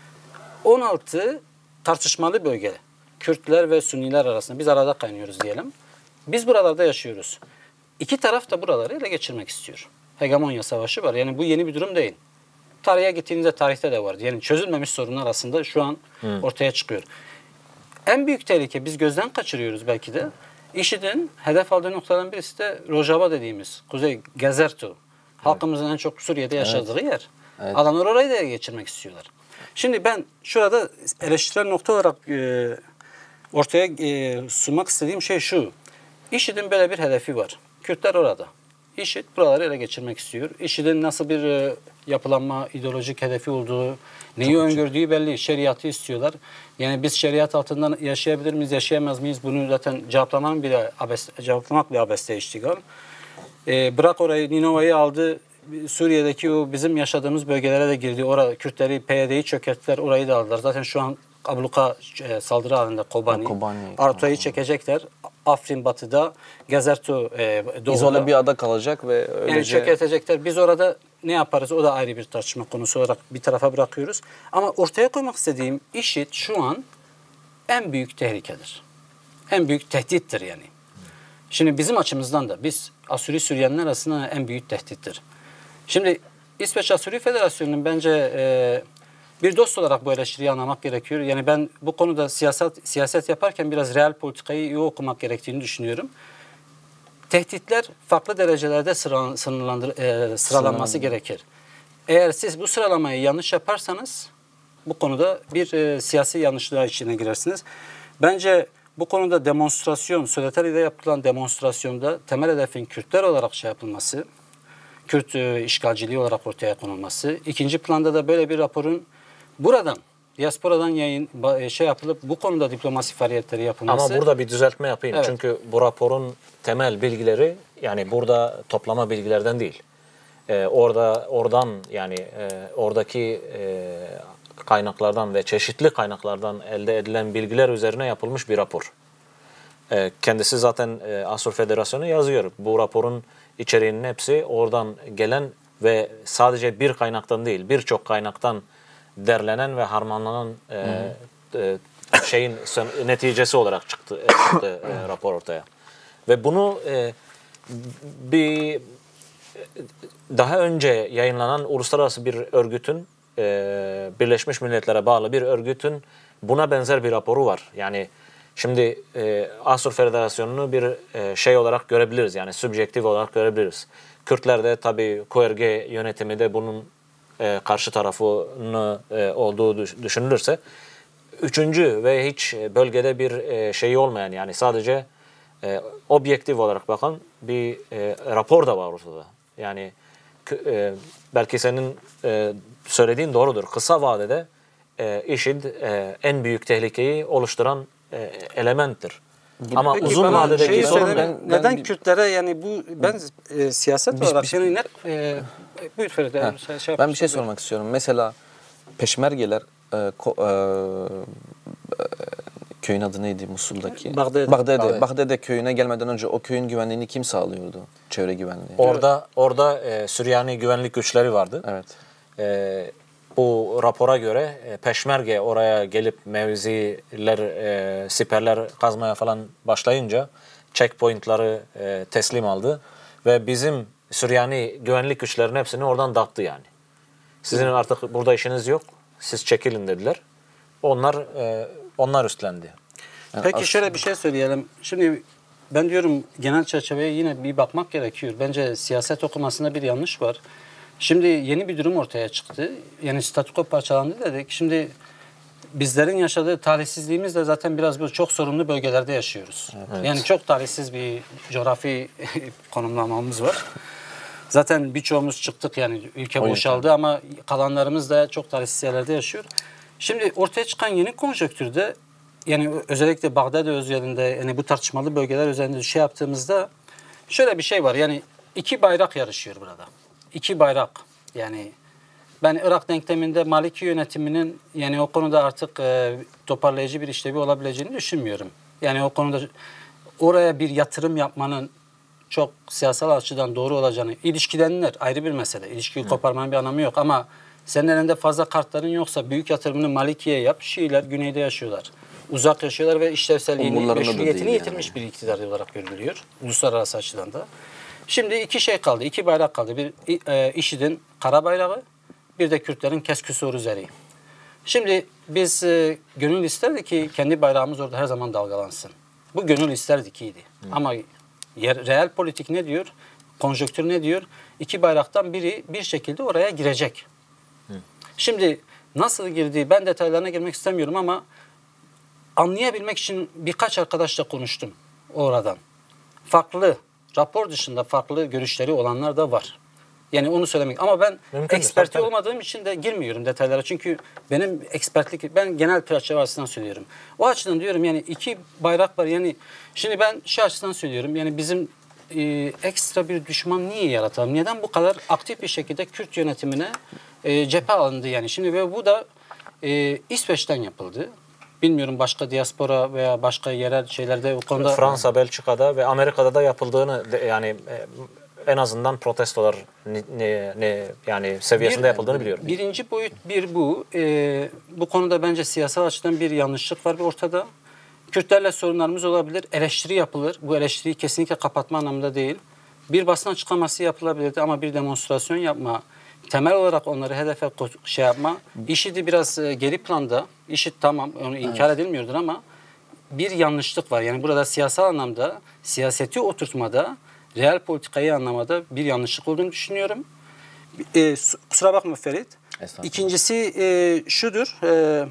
16 tartışmalı bölge. Kürtler ve Sünniler arasında biz arada kaynıyoruz diyelim. Biz buralarda yaşıyoruz. İki taraf da buraları ele geçirmek istiyor. Hegemonya savaşı var. Yani bu yeni bir durum değil. Tarihe gittiğinizde tarihte de vardı. Yani çözülmemiş sorunlar aslında şu an ortaya çıkıyor. En büyük tehlike biz gözden kaçırıyoruz belki de. IŞİD'in hedef aldığı noktadan birisi de Rojava dediğimiz Kuzey Gezertu. Halkımızın en çok Suriye'de yaşadığı yer. Evet. Adamlar orayı da ele geçirmek istiyorlar. Şimdi ben şurada eleştirel nokta olarak ortaya sunmak istediğim şey şu. IŞİD'in böyle bir hedefi var. Kürtler orada. IŞİD buraları ele geçirmek istiyor. IŞİD'in nasıl bir yapılanma, ideolojik hedefi olduğu, neyi öngördüğü belli. Şeriatı istiyorlar. Yani biz şeriat altından yaşayabilir miyiz, yaşayamaz mıyız? Bunu zaten cevaplamak bile abeste iştigal. Bırak orayı, Ninova'yı aldı. Suriye'deki o bizim yaşadığımız bölgelere de girdi. Orada Kürtleri, PYD'yi çökerttiler. Orayı da aldılar. Zaten şu an abluka saldırı halinde Kobani. Arto'yu çekecekler. Afrin batıda, Gezertu doğuda. İzole bir ada kalacak ve öylece... Yani çökertecekler. Biz orada ne yaparız? O da ayrı bir tartışma konusu olarak bir tarafa bırakıyoruz. Ama ortaya koymak istediğim IŞİD şu an en büyük tehlikedir. En büyük tehdittir yani. Şimdi bizim açımızdan da biz Asuri Süryaniler arasında en büyük tehdittir. Şimdi İsveç Asuri Federasyonu'nun bence bir dost olarak bu eleştiriyi anlamak gerekiyor. Yani ben bu konuda siyaset yaparken biraz real politikayı iyi okumak gerektiğini düşünüyorum. Tehditler farklı derecelerde sıralanması gerekir. Eğer siz bu sıralamayı yanlış yaparsanız bu konuda bir siyasi yanlışlığa içine girersiniz. Bence bu konuda demonstrasyon, Södertali'de yapılan demonstrasyonda temel hedefin Kürtler olarak yapılması, Kürt işgalciliği olarak ortaya konulması. İkinci planda da böyle bir raporun buradan, diasporadan yapılıp bu konuda diplomasi faaliyetleri yapılması. Ama burada bir düzeltme yapayım. Evet. Çünkü bu raporun temel bilgileri yani burada toplama bilgilerden değil. Oradan yani oradaki kaynaklardan ve çeşitli kaynaklardan elde edilen bilgiler üzerine yapılmış bir rapor. Kendisi zaten Asur Federasyonu yazıyor. Bu raporun içeriğinin hepsi oradan gelen ve sadece bir kaynaktan değil birçok kaynaktan derlenen ve harmanlanan şeyin neticesi olarak çıktı rapor ortaya. Ve bunu bir daha önce yayınlanan uluslararası bir örgütün Birleşmiş Milletler'e bağlı bir örgütün buna benzer bir raporu var. Yani şimdi Asur Federasyonu'nu bir şey olarak görebiliriz. Yani subjektif olarak görebiliriz. Kürtler de tabii KÖRG yönetimi de bunun karşı tarafını olduğu düşünülürse üçüncü ve hiç bölgede bir şeyi olmayan yani sadece objektif olarak bakan bir rapor da var ortada. Yani belki senin söylediğin doğrudur. Kısa vadede IŞİD en büyük tehlikeyi oluşturan elementtir. Ama peki uzun vadedeki sorun neden Kürtlere yani ben siyaset olarak yani buyur Ferit. Ben bir şey sormak istiyorum. Mesela Peşmergeler köyün adı neydi Musul'daki? Bagdade köyüne gelmeden önce o köyün güvenliğini kim sağlıyordu? Çevre güvenliği. Orada Süryani güvenlik güçleri vardı. Evet. Bu rapora göre Peşmerge oraya gelip mevziler, siperler kazmaya falan başlayınca checkpointları teslim aldı ve bizim Süryani güvenlik güçlerinin hepsini oradan dağıttı yani. Sizin artık burada işiniz yok. Siz çekilin dediler. Onlar üstlendi. Peki şöyle bir şey söyleyelim. Şimdi ben diyorum genel çerçeveye yine bir bakmak gerekiyor. Bence siyaset okumasında bir yanlış var. Şimdi yeni bir durum ortaya çıktı. Yani statüko parçalandı dedik. Şimdi bizlerin yaşadığı talihsizliğimiz de zaten biraz böyle çok sorunlu bölgelerde yaşıyoruz. Evet. Yani çok talihsiz bir coğrafi konumlamamız var. Zaten birçoğumuz çıktık yani ülke boşaldı ama kalanlarımız da çok talihsiz yerlerde yaşıyor. Şimdi ortaya çıkan yeni konjonktürde yani özellikle Bağdat özelinde yani bu tartışmalı bölgeler üzerinde şey yaptığımızda şöyle bir şey var. Yani iki bayrak yarışıyor burada. İki bayrak yani ben Irak denkleminde Maliki yönetiminin yani o konuda artık toparlayıcı bir işlevi olabileceğini düşünmüyorum. Yani o konuda oraya bir yatırım yapmanın çok siyasal açıdan doğru olacağını, ilişkilenirler ayrı bir mesele. İlişkiyi koparmanın bir anlamı yok ama senin elinde fazla kartların yoksa büyük yatırımını Maliki'ye yap. Şiiler güneyde yaşıyorlar. Uzak yaşıyorlar ve işlevselliğini, meşruiyetini yitirmiş bir iktidar olarak görülüyor. Uluslararası açıdan da. Şimdi iki şey kaldı, iki bayrak kaldı. Bir IŞİD'in kara bayrağı, bir de Kürtlerin Kesküsur üzeri. Şimdi biz gönül isterdi ki kendi bayrağımız orada her zaman dalgalansın. Bu gönül isterdik iyiydi. Ama reel politik ne diyor? Konjonktür ne diyor? İki bayraktan biri bir şekilde oraya girecek. Şimdi nasıl girdiği ben detaylarına girmek istemiyorum ama anlayabilmek için birkaç arkadaşla konuştum oradan. Farklı, rapor dışında farklı görüşleri olanlar da var. Yani onu söylemek. Ama ben eksperti olmadığım için de girmiyorum detaylara. Çünkü benim ekspertlik, ben genel çerçeve açısından söylüyorum. O açıdan diyorum yani iki bayrak var. Yani şimdi ben şu açıdan söylüyorum. Yani bizim ekstra bir düşman niye yaratalım? Neden bu kadar aktif bir şekilde Kürt yönetimine cephe alındı yani? Şimdi ve bu da İsveç'ten yapıldı. Bilmiyorum başka diaspora veya başka yerel şeylerde o konuda... Fransa, Belçika'da ve Amerika'da da yapıldığını yani en azından protestolar yani seviyesinde yapıldığını biliyorum. Birinci boyut bu. Bu konuda bence siyasal açıdan bir yanlışlık var ortada. Kürtlerle sorunlarımız olabilir. Eleştiri yapılır. Bu eleştiriyi kesinlikle kapatma anlamında değil. Bir basın açıklaması yapılabilirdi ama bir demonstrasyon yapma, temel olarak onları hedefe şey yapma. IŞİD'i biraz geri planda. IŞİD tamam onu inkar edilmiyordur ama bir yanlışlık var. Yani burada siyasal anlamda, siyaseti oturtmada, reel politikayı anlamada bir yanlışlık olduğunu düşünüyorum. Kusura bakma Ferit. İkincisi şudur.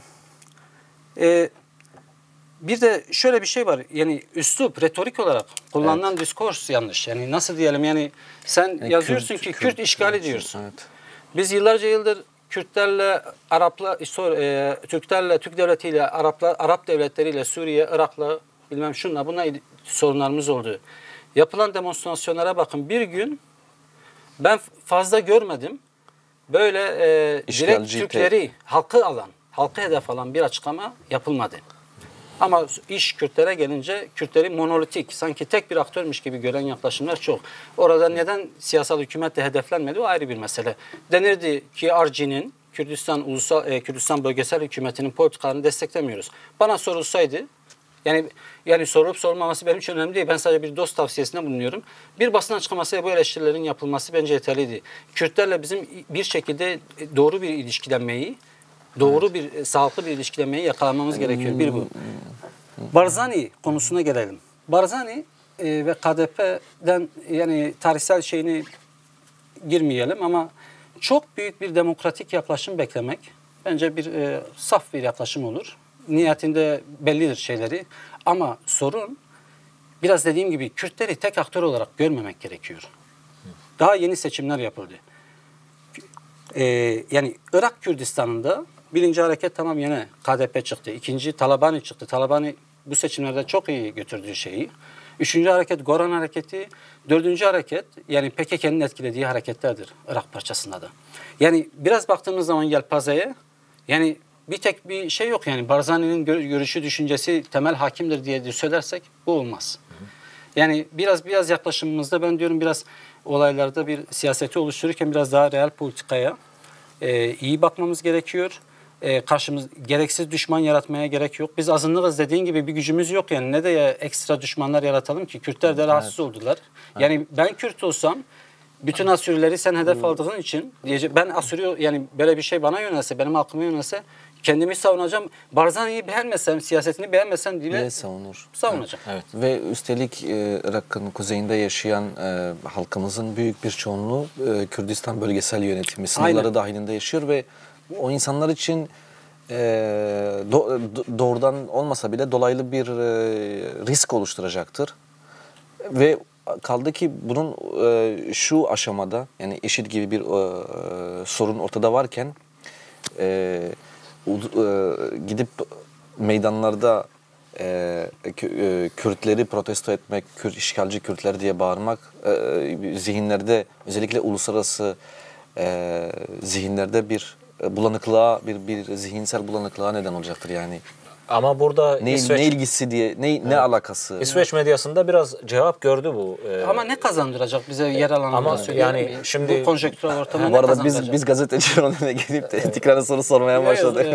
Bir de şöyle bir şey var. Yani üslup, retorik olarak kullanılan diskurs yanlış. Yani nasıl diyelim yani sen yazıyorsun ki Kürt işgali diyorsun. Evet. Biz yıldır Kürtlerle, Türklerle, Türk devletiyle, Arap devletleriyle, Suriye, Irak'la bilmem şunla buna sorunlarımız oldu. Yapılan demonstrasyonlara bakın. Bir gün ben fazla görmedim. Böyle direkt Türkleri halkı hedef alan bir açıklama yapılmadı. Ama iş Kürtlere gelince Kürtleri monolitik, sanki tek bir aktörmüş gibi gören yaklaşımlar çok. Orada neden siyasal hükümetle hedeflenmedi o ayrı bir mesele. Denirdi ki RG'nin Kürdistan bölgesel hükümetinin politikalarını desteklemiyoruz. Bana sorulsaydı yani sorup sorulmaması benim için önemli değil. Ben sadece bir dost tavsiyesinde bulunuyorum. Bir basın açıklamasıyla bu eleştirilerin yapılması bence yeterliydi. Kürtlerle bizim bir şekilde doğru bir ilişkilenmeyi, bir sağlıklı bir ilişkilenmeyi yakalamamız gerekiyor. Bir bu. Barzani konusuna gelelim. Barzani ve KDP'den yani tarihsel şeyini girmeyelim ama çok büyük bir demokratik yaklaşım beklemek bence bir saf bir yaklaşım olur. Niyetinde bellidir şeyleri ama sorun biraz dediğim gibi Kürtleri tek aktör olarak görmemek gerekiyor. Daha yeni seçimler yapıldı. Yani Irak Kürdistan'ında birinci hareket tamam yine KDP çıktı. İkinci Talabani çıktı. Talabani bu seçimlerde çok iyi götürdüğü şeyi. Üçüncü hareket Goran Hareketi. Dördüncü hareket yani PKK'nın etkilediği hareketlerdir Irak parçasında da. Yani biraz baktığımız zaman yelpazeye yani bir tek bir şey yok yani Barzani'nin görüşü düşüncesi temel hakimdir diye söylersek bu olmaz. Yani biraz yaklaşımımızda ben diyorum biraz olaylarda bir siyaseti oluştururken biraz daha reel politikaya iyi bakmamız gerekiyor. Karşımız gereksiz düşman yaratmaya gerek yok. Biz azınlığız dediğin gibi bir gücümüz yok yani ne de ekstra düşmanlar yaratalım ki Kürtler de rahatsız oldular. Yani ben Kürt olsam bütün Asurileri sen hedef aldığın için ben Asuri yani böyle bir şey bana yönelse benim halkıma yönelse kendimi savunacağım. Barzani'yi beğenmesem, siyasetini beğenmesem diye savunacağım. Evet. Ve üstelik Irak'ın kuzeyinde yaşayan halkımızın büyük bir çoğunluğu Kürdistan bölgesel yönetimi sınırları dahilinde yaşıyor ve o insanlar için doğrudan olmasa bile dolaylı bir risk oluşturacaktır. Ve kaldı ki bunun şu aşamada yani IŞİD gibi bir sorun ortada varken gidip meydanlarda Kürtleri protesto etmek, işgalci Kürtler diye bağırmak zihinlerde özellikle uluslararası zihinlerde bir bulanıklığa, bir zihinsel bulanıklığa neden olacaktır yani. Ama burada Ne ilgisi diye, ne alakası? İsveç medyasında biraz cevap gördü bu. Ama ne kazandıracak bize yer alanında Ama söyleyelim yani mi? şimdi Bu konjonktürel ortamda Bu ne arada kazandıracak? biz gazeteciler önüne gelip de tekrar soru sormaya başladık.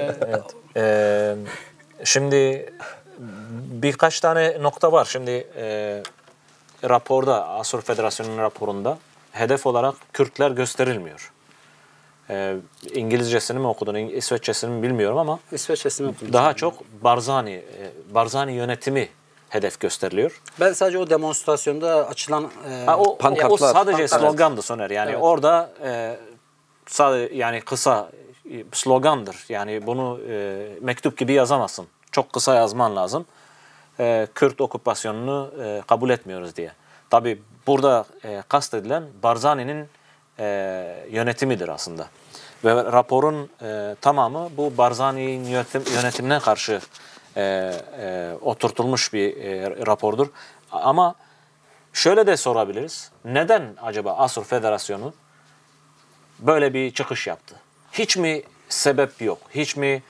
Şimdi birkaç tane nokta var. Şimdi raporda, Asur Federasyonu'nun raporunda hedef olarak Kürtler gösterilmiyor. İngilizcesini mi okudun, İsveççesini mi bilmiyorum ama İsveççesini okudum. daha çok Barzani yönetimi hedef gösteriliyor. Ben sadece o demonstrasyonda açılan O pankartlar. sadece slogandı Soner. Yani Evet. orada sadece yani kısa slogandır. Yani bunu mektup gibi yazamazsın. Çok kısa yazman lazım. Kürt okupasyonunu kabul etmiyoruz diye. Tabii burada kastedilen Barzani'nin yönetimidir aslında. Ve raporun tamamı bu Barzani'nin yönetimine karşı oturtulmuş bir rapordur. Ama şöyle de sorabiliriz. Neden acaba Asur Federasyonu böyle bir çıkış yaptı? Hiç mi sebep yok? Hiç mi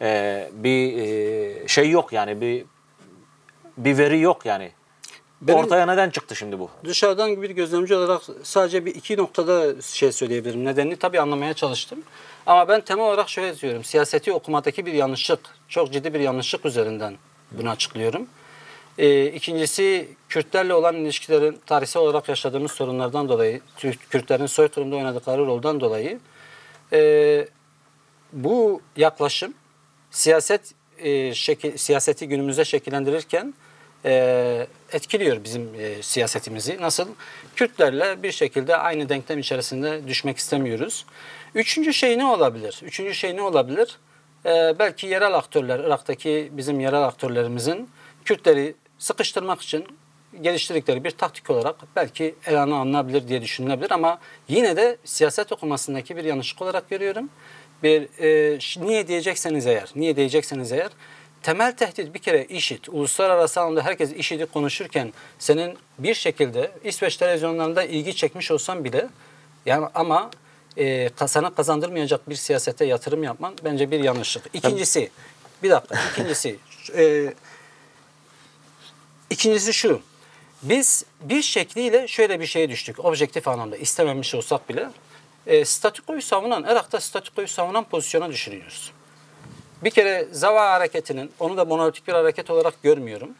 bir şey yok yani bir veri yok yani? Ortaya neden çıktı şimdi bu? Dışarıdan bir gözlemci olarak sadece bir iki noktada söyleyebilirim. Nedenini tabii anlamaya çalıştım. Ama ben temel olarak şöyle diyorum. Siyaseti okumadaki bir yanlışlık, çok ciddi bir yanlışlık üzerinden bunu açıklıyorum. İkincisi Kürtlerle olan ilişkilerin tarihsel olarak yaşadığımız sorunlardan dolayı, Kürtlerin soykırımda oynadıkları rolden dolayı bu yaklaşım siyaseti günümüzde şekillendirirken etkiliyor bizim siyasetimizi. Nasıl? Kürtlerle bir şekilde aynı denklem içerisinde düşmek istemiyoruz. Üçüncü şey ne olabilir? Belki yerel aktörler, Irak'taki bizim yerel aktörlerimizin Kürtleri sıkıştırmak için geliştirdikleri bir taktik olarak belki ele alınabilir diye düşünülebilir ama yine de siyaset okumasındaki bir yanlışlık olarak görüyorum. Niye diyecekseniz eğer temel tehdit bir kere IŞİD. Uluslararası alanda herkes IŞİD'i konuşurken senin bir şekilde İsveç televizyonlarında ilgi çekmiş olsan bile yani ama sana kazandırmayacak bir siyasete yatırım yapman bence bir yanlışlık. İkincisi şu. Biz bir şekliyle şöyle bir şeye düştük. Objektif anlamda istememiş olsak bile Irak'ta statükoyu savunan pozisyona düşürüyoruz. Bir kere Zava hareketinin, onu da monolitik bir hareket olarak görmüyorum.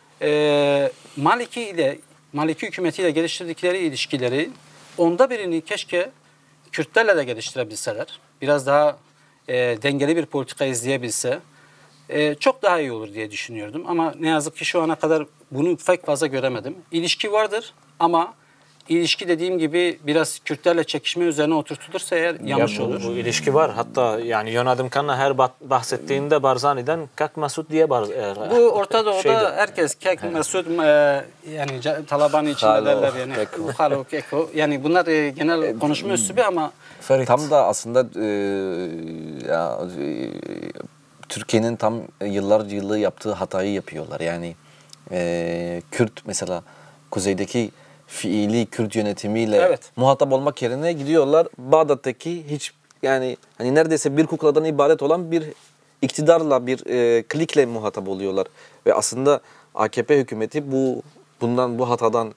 Maliki hükümetiyle geliştirdikleri ilişkileri onda birini keşke Kürtlerle de geliştirebilseler, biraz daha dengeli bir politika izleyebilse çok daha iyi olur diye düşünüyordum. Ama ne yazık ki şu ana kadar bunu pek fazla göremedim. İlişki vardır ama İlişki dediğim gibi biraz Kürtlerle çekişme üzerine oturtulursa eğer yanlış olur. Bu ilişki var. Hatta yani Yonadim Kan'la her bahsettiğinde Barzani'den Kek Mesut diye bu Orta Doğu'da herkes Kek Mesut yani Talabani içinde derler yani. Halo Keko. Yani bunlar genel konuşma üslubu ama Tam da aslında Türkiye'nin tam yıllarca yaptığı hatayı yapıyorlar. Yani Kürt mesela kuzeydeki fiili Kürt yönetimiyle muhatap olmak yerine gidiyorlar Bağdat'taki hiç yani hani neredeyse bir kukladan ibaret olan bir iktidarla bir klikle muhatap oluyorlar ve aslında AKP hükümeti bu hatadan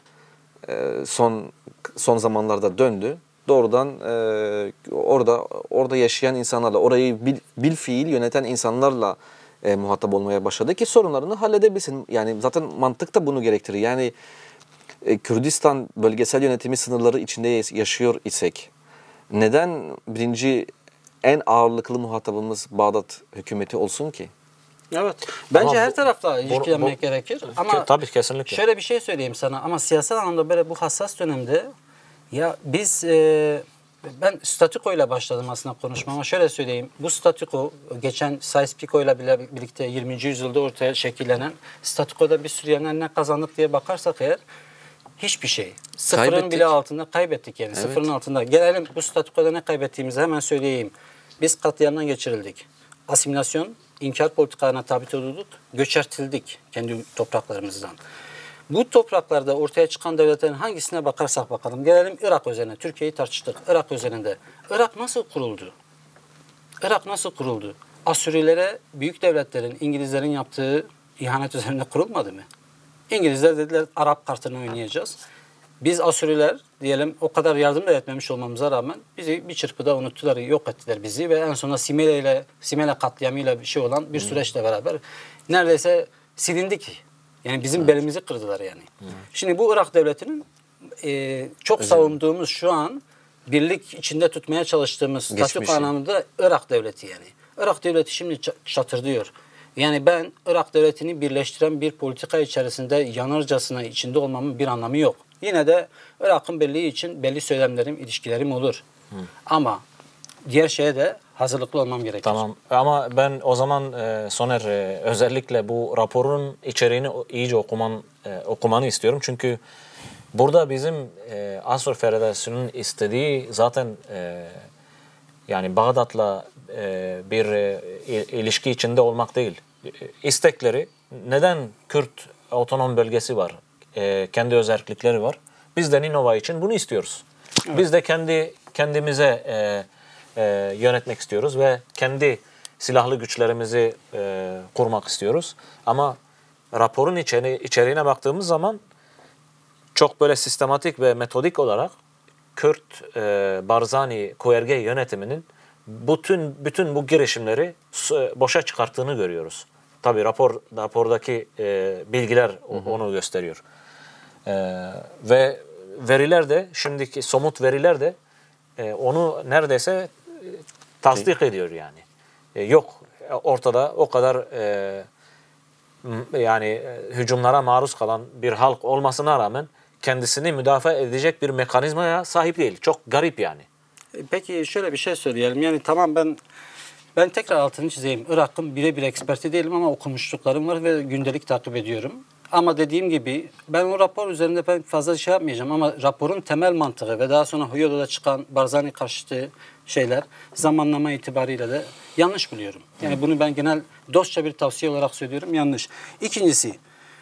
son zamanlarda döndü. Doğrudan orada yaşayan insanlarla, orayı bilfiil yöneten insanlarla muhatap olmaya başladı ki sorunlarını halledebilsin. Yani zaten mantık da bunu gerektirir. Yani Kürdistan bölgesel yönetimi sınırları içinde yaşıyor isek neden en ağırlıklı muhatabımız Bağdat hükümeti olsun ki? Evet. Bence her tarafta ilişkilenmek gerekir. Ama tabii kesinlikle. Şöyle bir şey söyleyeyim sana ama siyasal anlamda böyle bu hassas dönemde ya biz ben statüko ile başladım aslında konuşmama. Şöyle söyleyeyim. Bu statüko geçen Sykes-Picot ile birlikte 20. yüzyılda ortaya şekillenen statükoda bir sürü yerden ne kazandık diye bakarsak eğer Hiçbir şey. Sıfırın Kaybettik. bile altında kaybettik yani. Evet. Sıfırın altında. Gelelim bu statükoda ne kaybettiğimizi hemen söyleyeyim. Biz katliamdan geçirildik. Asimilasyon, inkar politikalarına tabi tutulup göçertildik kendi topraklarımızdan. Bu topraklarda ortaya çıkan devletlerin hangisine bakarsak bakalım. Gelelim Irak üzerine. Türkiye'yi tartıştık. Irak üzerinde. Irak nasıl kuruldu? Irak nasıl kuruldu? Asürilere büyük devletlerin, İngilizlerin yaptığı ihanet üzerine kurulmadı mı? İngilizler dediler Arap kartını oynayacağız. Biz Asuriler diyelim o kadar yardım da etmemiş olmamıza rağmen bizi bir çırpıda unuttular, yok ettiler bizi ve en sonunda Simele katliamıyla bir şey olan bir süreçle beraber neredeyse silindik. Yani bizim belimizi kırdılar yani. Şimdi bu Irak devletinin çok savunduğumuz şu an birlik içinde tutmaya çalıştığımız statü anlamında Irak devleti yani. Irak devleti şimdi çatırdıyor. Yani ben Irak devletini birleştiren bir politika içerisinde yanarcasına içinde olmamın bir anlamı yok. Yine de Irak'ın birliği için belli söylemlerim, ilişkilerim olur. Ama diğer şeye de hazırlıklı olmam gerekir. Tamam ama ben o zaman Soner özellikle bu raporun içeriğini iyice okumanı istiyorum. Çünkü burada bizim Asur Federasyonu'nun istediği zaten yani Bağdat'la bir ilişki içinde olmak değil. İstekleri neden Kürt otonom bölgesi var? Kendi özellikleri var. Biz de Ninova için bunu istiyoruz. Evet. Biz de kendimize yönetmek istiyoruz ve kendi silahlı güçlerimizi kurmak istiyoruz. Ama raporun içeriğine baktığımız zaman çok böyle sistematik ve metodik olarak Kürt Barzani Koyerge yönetiminin bütün bu girişimleri boşa çıkarttığını görüyoruz. Tabii rapordaki bilgiler onu gösteriyor. Ve veriler de şimdiki somut veriler de onu neredeyse tasdik ediyor yani. Yok ortada o kadar yani hücumlara maruz kalan bir halk olmasına rağmen kendisini müdafaa edecek bir mekanizmaya sahip değil. Çok garip yani. Peki şöyle bir şey söyleyelim. Yani tamam ben tekrar altını çizeyim. Irak'ın birebir eksperti değilim ama okumuşluklarım var ve gündelik takip ediyorum. Ama dediğim gibi ben o rapor üzerinde pek fazla şey yapmayacağım ama raporun temel mantığı ve daha sonra Huyodo'da çıkan Barzani karşıtı şeyler zamanlama itibariyle de yanlış buluyorum. Yani bunu ben genel dostça bir tavsiye olarak söylüyorum, yanlış. İkincisi,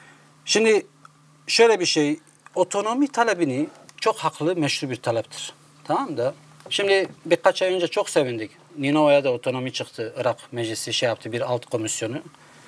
şimdi şöyle bir şey, otonomi talebini çok haklı, meşru bir taleptir. Tamam da şimdi birkaç ay önce çok sevindik. Ninova'ya da otonomi çıktı. Irak Meclisi şey yaptı, bir alt komisyonu.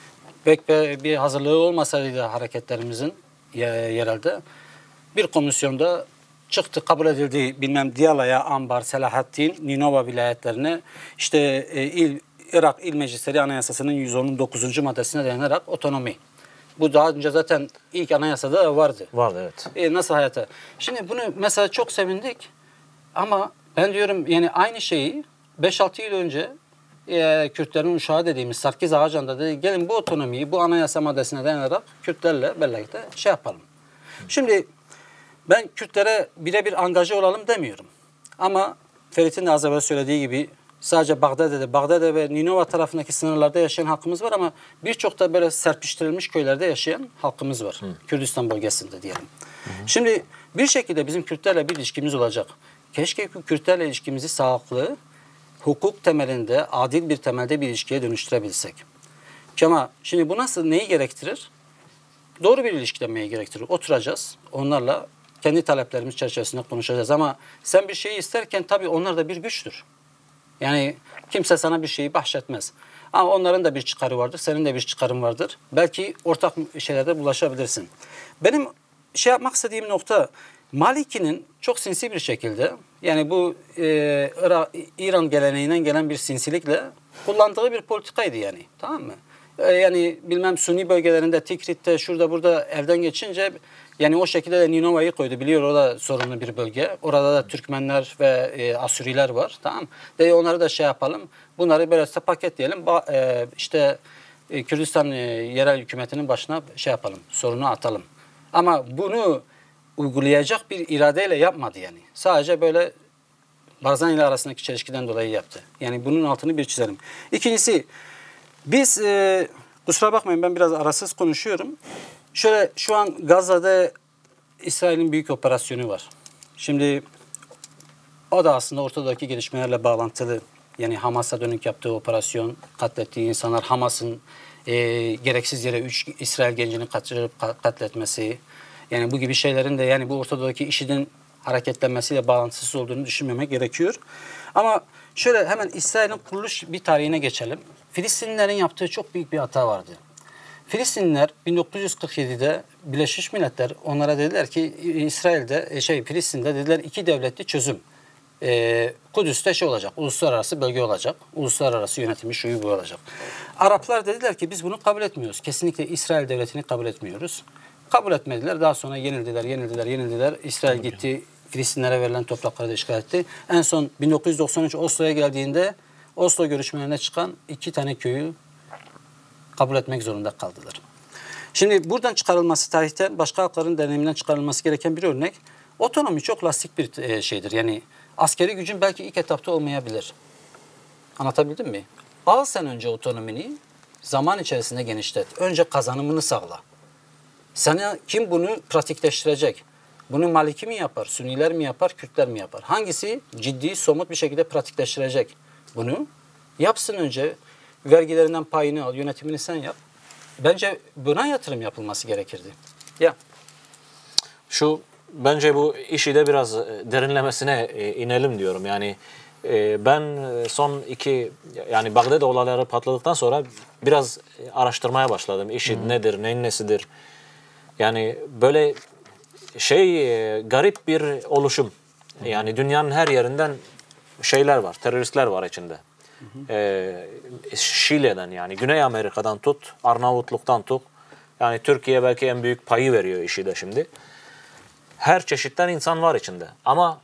Pek bir hazırlığı olmasaydı hareketlerimizin yerelde bir komisyonda çıktı, kabul edildi. Bilmem Diyala'ya, Ambar, Selahattin, Ninova vilayetlerine işte Irak İl Meclisleri Anayasası'nın 119. maddesine dayanarak otonomi. Bu daha önce zaten ilk anayasada da vardı. Vardı evet. Nasıl hayata? Şimdi bunu mesela çok sevindik ama ben diyorum yani aynı şeyi 5-6 yıl önce Kürtlerin uşağı dediğimiz Sarkis Ağacan'da dedi gelin bu otonomiyi bu anayasa maddesine dayanarak Kürtlerle birlikte şey yapalım. Şimdi ben Kürtlere birebir angaje olalım demiyorum. Ama Ferit'in de az evvel söylediği gibi sadece Bağdat'ta ve Ninova tarafındaki sınırlarda yaşayan halkımız var ama birçok da böyle serpiştirilmiş köylerde yaşayan halkımız var. Kürdistan bölgesinde diyelim. Şimdi bir şekilde bizim Kürtlerle bir ilişkimiz olacak. Keşke Kürtlerle ilişkimizi sağlıklı, hukuk temelinde, adil bir temelde bir ilişkiye dönüştürebilsek. Ama şimdi bu nasıl, neyi gerektirir? Doğru bir ilişkilenmeyi gerektirir. Oturacağız, onlarla kendi taleplerimiz çerçevesinde konuşacağız. Ama sen bir şeyi isterken tabii onlar da bir güçtür. Yani kimse sana bir şeyi bahşetmez. Ama onların da bir çıkarı vardır, senin de bir çıkarın vardır. Belki ortak şeylerde bulaşabilirsin. Benim şey yapmak istediğim nokta, Maliki'nin çok sinsi bir şekilde, yani bu İran geleneğinden gelen bir sinsilikle kullandığı bir politikaydı yani. Tamam mı? Yani bilmem Sunni bölgelerinde, Tikrit'te, şurada burada elden geçince yani o şekilde de Ninova'yı koydu. Biliyor o da sorunlu bir bölge. Orada da Türkmenler ve Asuriler var. Tamam. Ve onları da şey yapalım. Bunları böyle paketleyelim. İşte Kürdistan yerel hükümetinin başına şey yapalım. Sorunu atalım. Ama bunu uygulayacak bir iradeyle yapmadı yani. Sadece böyle Barzani ile arasındaki çelişkiden dolayı yaptı. Yani bunun altını bir çizelim. İkincisi, biz kusura bakmayın ben biraz arasız konuşuyorum. Şöyle şu an Gazze'de İsrail'in büyük operasyonu var. Şimdi o da aslında Ortadoğu'daki gelişmelerle bağlantılı. Yani Hamas'a dönük yaptığı operasyon, katlettiği insanlar, Hamas'ın gereksiz yere 3 İsrail gencini kaçırıp katletmesi. Yani bu gibi şeylerin de yani bu Ortadoğu'daki IŞİD'in hareketlenmesiyle bağlantısız olduğunu düşünmemek gerekiyor. Ama şöyle hemen İsrail'in kuruluş bir tarihine geçelim. Filistinlilerin yaptığı çok büyük bir hata vardı. Filistinliler 1947'de Birleşmiş Milletler onlara dediler ki İsrail'de Filistin'de dediler 2 devletli çözüm. Kudüs'te olacak, uluslararası bölge olacak, uluslararası yönetimi şuyu bu olacak. Araplar dediler ki biz bunu kabul etmiyoruz. Kesinlikle İsrail devletini kabul etmiyoruz. Kabul etmediler. Daha sonra yenildiler. İsrail gitti, Filistinlere verilen toprakları da işgal etti. En son 1993 Oslo'ya geldiğinde Oslo görüşmelerine çıkan 2 tane köyü kabul etmek zorunda kaldılar. Şimdi buradan çıkarılması tarihten başka halkların deneyiminden çıkarılması gereken bir örnek. Otonomi çok lastik bir şeydir. Yani askeri gücün belki ilk etapta olmayabilir. Anlatabildim mi? Al sen önce otonomini, zaman içerisinde genişlet. Önce kazanımını sağla. Sana kim bunu pratikleştirecek? Bunu Maliki mi yapar, Sünniler mi yapar, Kürtler mi yapar? Hangisi ciddi, somut bir şekilde pratikleştirecek bunu? Yapsın önce. Vergilerinden payını al, yönetimini sen yap. Bence buna yatırım yapılması gerekirdi. Ya. Bence bu işi de biraz derinlemesine inelim diyorum. Yani ben son yani Bagdad olayları patladıktan sonra biraz araştırmaya başladım. IŞİD nedir, neyin nesidir? Yani böyle garip bir oluşum. Yani dünyanın her yerinden şeyler var, teröristler var içinde. Şile'den yani Güney Amerika'dan tut, Arnavutluk'tan tut. Yani Türkiye belki en büyük payı veriyor IŞİD'e şimdi. Her çeşitten insan var içinde. Ama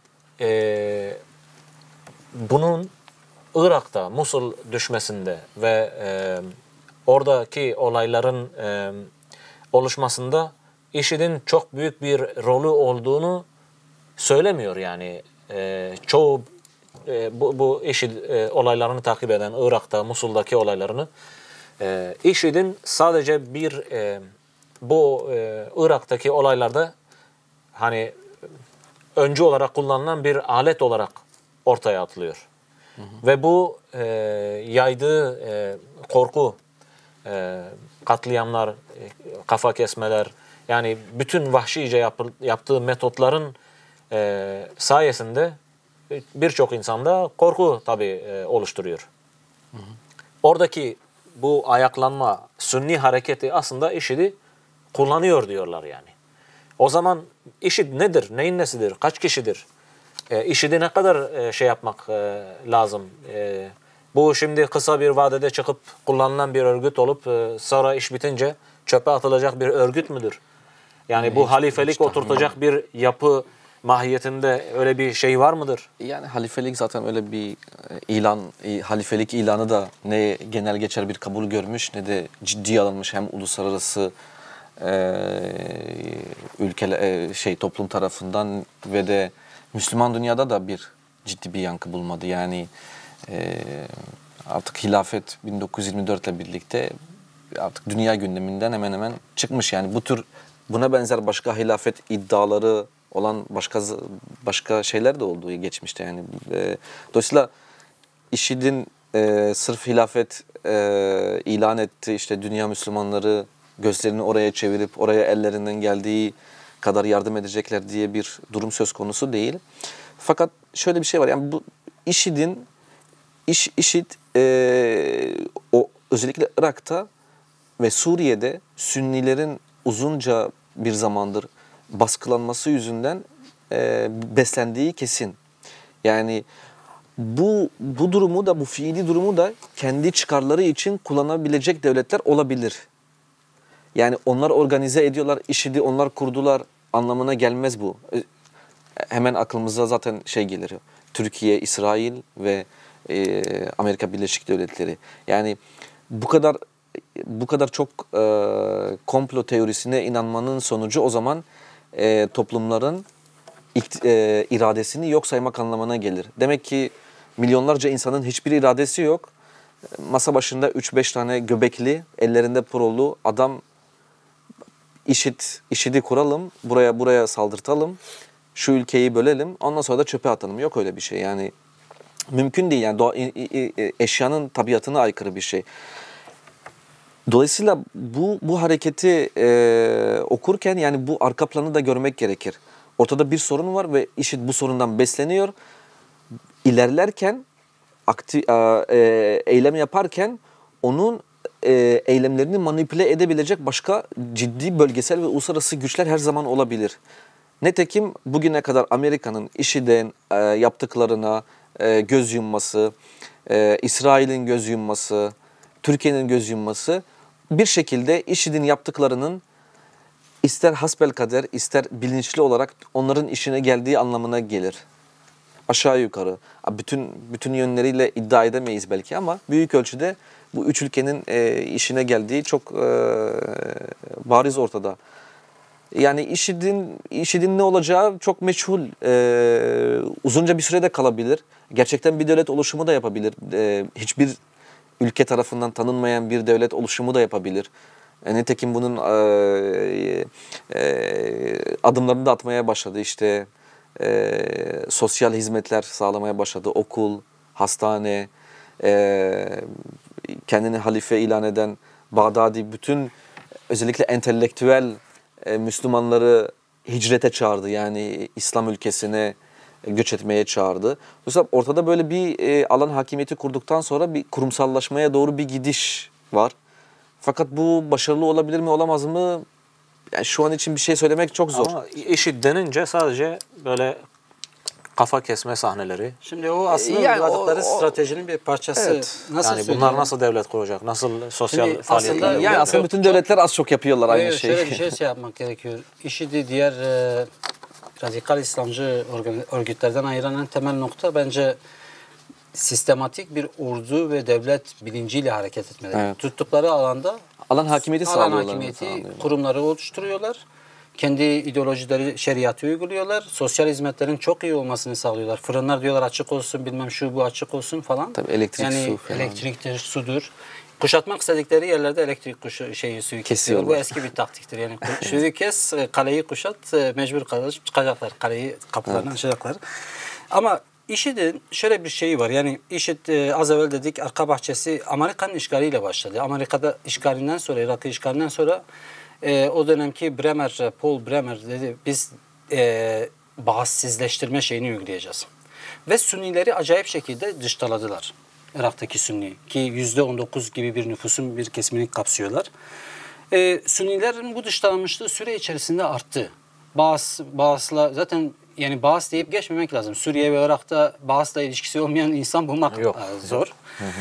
bunun Irak'ta, Musul düşmesinde ve oradaki olayların oluşmasında IŞİD'in çok büyük bir rolü olduğunu söylemiyor yani. Çoğu bu IŞİD olaylarını takip eden Irak'ta, Musul'daki olaylarını IŞİD'in sadece bu Irak'taki olaylarda hani öncü olarak kullanılan bir alet olarak ortaya atılıyor. Ve bu yaydığı korku, katliamlar, kafa kesmeler, yani bütün vahşice yaptığı metotların sayesinde birçok insanda korku tabii oluşturuyor. Oradaki bu ayaklanma, Sünni hareketi aslında IŞİD'i kullanıyor diyorlar yani. O zaman IŞİD nedir, neyin nesidir, kaç kişidir? IŞİD'i ne kadar yapmak lazım? Bu şimdi kısa bir vadede çıkıp kullanılan bir örgüt olup sonra iş bitince çöpe atılacak bir örgüt müdür? Yani bu halifelik oturtacak bir yapı mahiyetinde öyle bir şey var mıdır? Yani halifelik zaten öyle bir halifelik ilanı da ne genel geçer bir kabul görmüş ne de ciddiye alınmış hem uluslararası toplum tarafından ve de Müslüman dünyada da bir ciddi bir yankı bulmadı. Yani artık hilafet 1924 ile birlikte artık dünya gündeminden hemen hemen çıkmış. Yani buna benzer başka hilafet iddiaları olan başka şeyler de olduğu geçmişte yani. Dolayısıyla IŞİD'in sırf hilafet ilan etti, işte dünya Müslümanları gözlerini oraya çevirip oraya ellerinden geldiği kadar yardım edecekler diye bir durum söz konusu değil. Fakat şöyle bir şey var. Yani bu IŞİD özellikle Irak'ta ve Suriye'de Sünnilerin uzunca bir zamandır baskılanması yüzünden beslendiği kesin. Yani bu durumu da, bu fiili durumu da kendi çıkarları için kullanabilecek devletler olabilir. Yani onlar organize ediyorlar, IŞİD'i onlar kurdular anlamına gelmez bu. Hemen aklımıza zaten gelir. Türkiye, İsrail ve Amerika Birleşik Devletleri. Yani bu kadar çok komplo teorisine inanmanın sonucu o zaman toplumların iradesini yok saymak anlamına gelir. Demek ki milyonlarca insanın hiçbir iradesi yok. Masa başında 3-5 tane göbekli, ellerinde prolu adam IŞİD'i kuralım, buraya saldırtalım, şu ülkeyi bölelim, ondan sonra da çöpe atalım. Yok öyle bir şey yani. Mümkün değil yani eşyanın tabiatına aykırı bir şey. Dolayısıyla bu hareketi okurken yani bu arka planı da görmek gerekir. Ortada bir sorun var ve IŞİD bu sorundan besleniyor. İlerlerken, eylem yaparken onun eylemlerini manipüle edebilecek başka ciddi bölgesel ve uluslararası güçler her zaman olabilir. Nitekim bugüne kadar Amerika'nın IŞİD'in yaptıklarına göz yumması, İsrail'in göz yumması, Türkiye'nin göz yumması bir şekilde IŞİD'in yaptıklarının ister hasbelkader ister bilinçli olarak onların işine geldiği anlamına gelir. Aşağı yukarı. Bütün yönleriyle iddia edemeyiz belki ama büyük ölçüde bu üç ülkenin işine geldiği çok bariz ortada. Yani IŞİD'in ne olacağı çok meçhul. Uzunca bir sürede kalabilir. Gerçekten bir devlet oluşumu da yapabilir. Hiçbir ülke tarafından tanınmayan bir devlet oluşumu da yapabilir. Nitekim bunun adımlarını da atmaya başladı. İşte sosyal hizmetler sağlamaya başladı. Okul, hastane, kendini halife ilan eden Bağdadi bütün özellikle entelektüel Müslümanları hicrete çağırdı. Yani İslam ülkesine göç etmeye çağırdı. Dolayısıyla ortada böyle bir alan hakimiyeti kurduktan sonra bir kurumsallaşmaya doğru bir gidiş var. Fakat bu başarılı olabilir mi olamaz mı? Yani şu an için bir şey söylemek çok zor. Ama IŞİD denince sadece böyle kafa kesme sahneleri. Şimdi o aslında Yani uyguladıkları stratejinin bir parçası. Evet. Nasıl Yani söyleyeyim? bunlar nasıl devlet kuracak? Nasıl sosyal Şimdi faaliyetler? aslında Yani aslında bütün devletler az çok yapıyorlar aynı Evet, şeyi. şöyle bir şey yapmak gerekiyor. IŞİD'i diğer radikal İslamcı örgütlerden ayıran en temel nokta bence sistematik bir ordu ve devlet bilinciyle hareket etmeleri. Evet. Tuttukları alanda Alan hakimiyeti alan sağlıyorlar. hakimiyeti kurumları oluşturuyorlar. Kendi ideolojileri, şeriatı uyguluyorlar. Sosyal hizmetlerin çok iyi olmasını sağlıyorlar. Fırınlar diyorlar açık olsun, bilmem şu bu açık olsun falan. Tabii elektrik, yani su falan. elektriktir, sudur. Kuşatmak istedikleri yerlerde elektrik suyu kesiyorlar. Kesiyorlar. Bu eski bir taktiktir. Yani suyu kes, kaleyi kuşat, mecbur kalır, çıkacaklar. Kaleyi, kapılarını açacaklar. Ama IŞİD'in şöyle bir şeyi var. Yani IŞİD az evvel dedik arka bahçesi Amerika'nın işgaliyle başladı. Amerika'da işgalinden sonra, Irak'ı işgalinden sonra o dönemki Paul Bremer dedi biz Baasizleştirme şeyini uygulayacağız. Ve Sünnileri acayip şekilde dıştaladılar. Irak'taki Sünni ki %19 gibi bir nüfusun bir kesimini kapsıyorlar. Sünnilerin bu dışlanmışlığı süre içerisinde arttı. Baas'la zaten yani Baas deyip geçmemek lazım. Suriye ve Irak'ta Baas'la ilişkisi olmayan insan bulmak zor.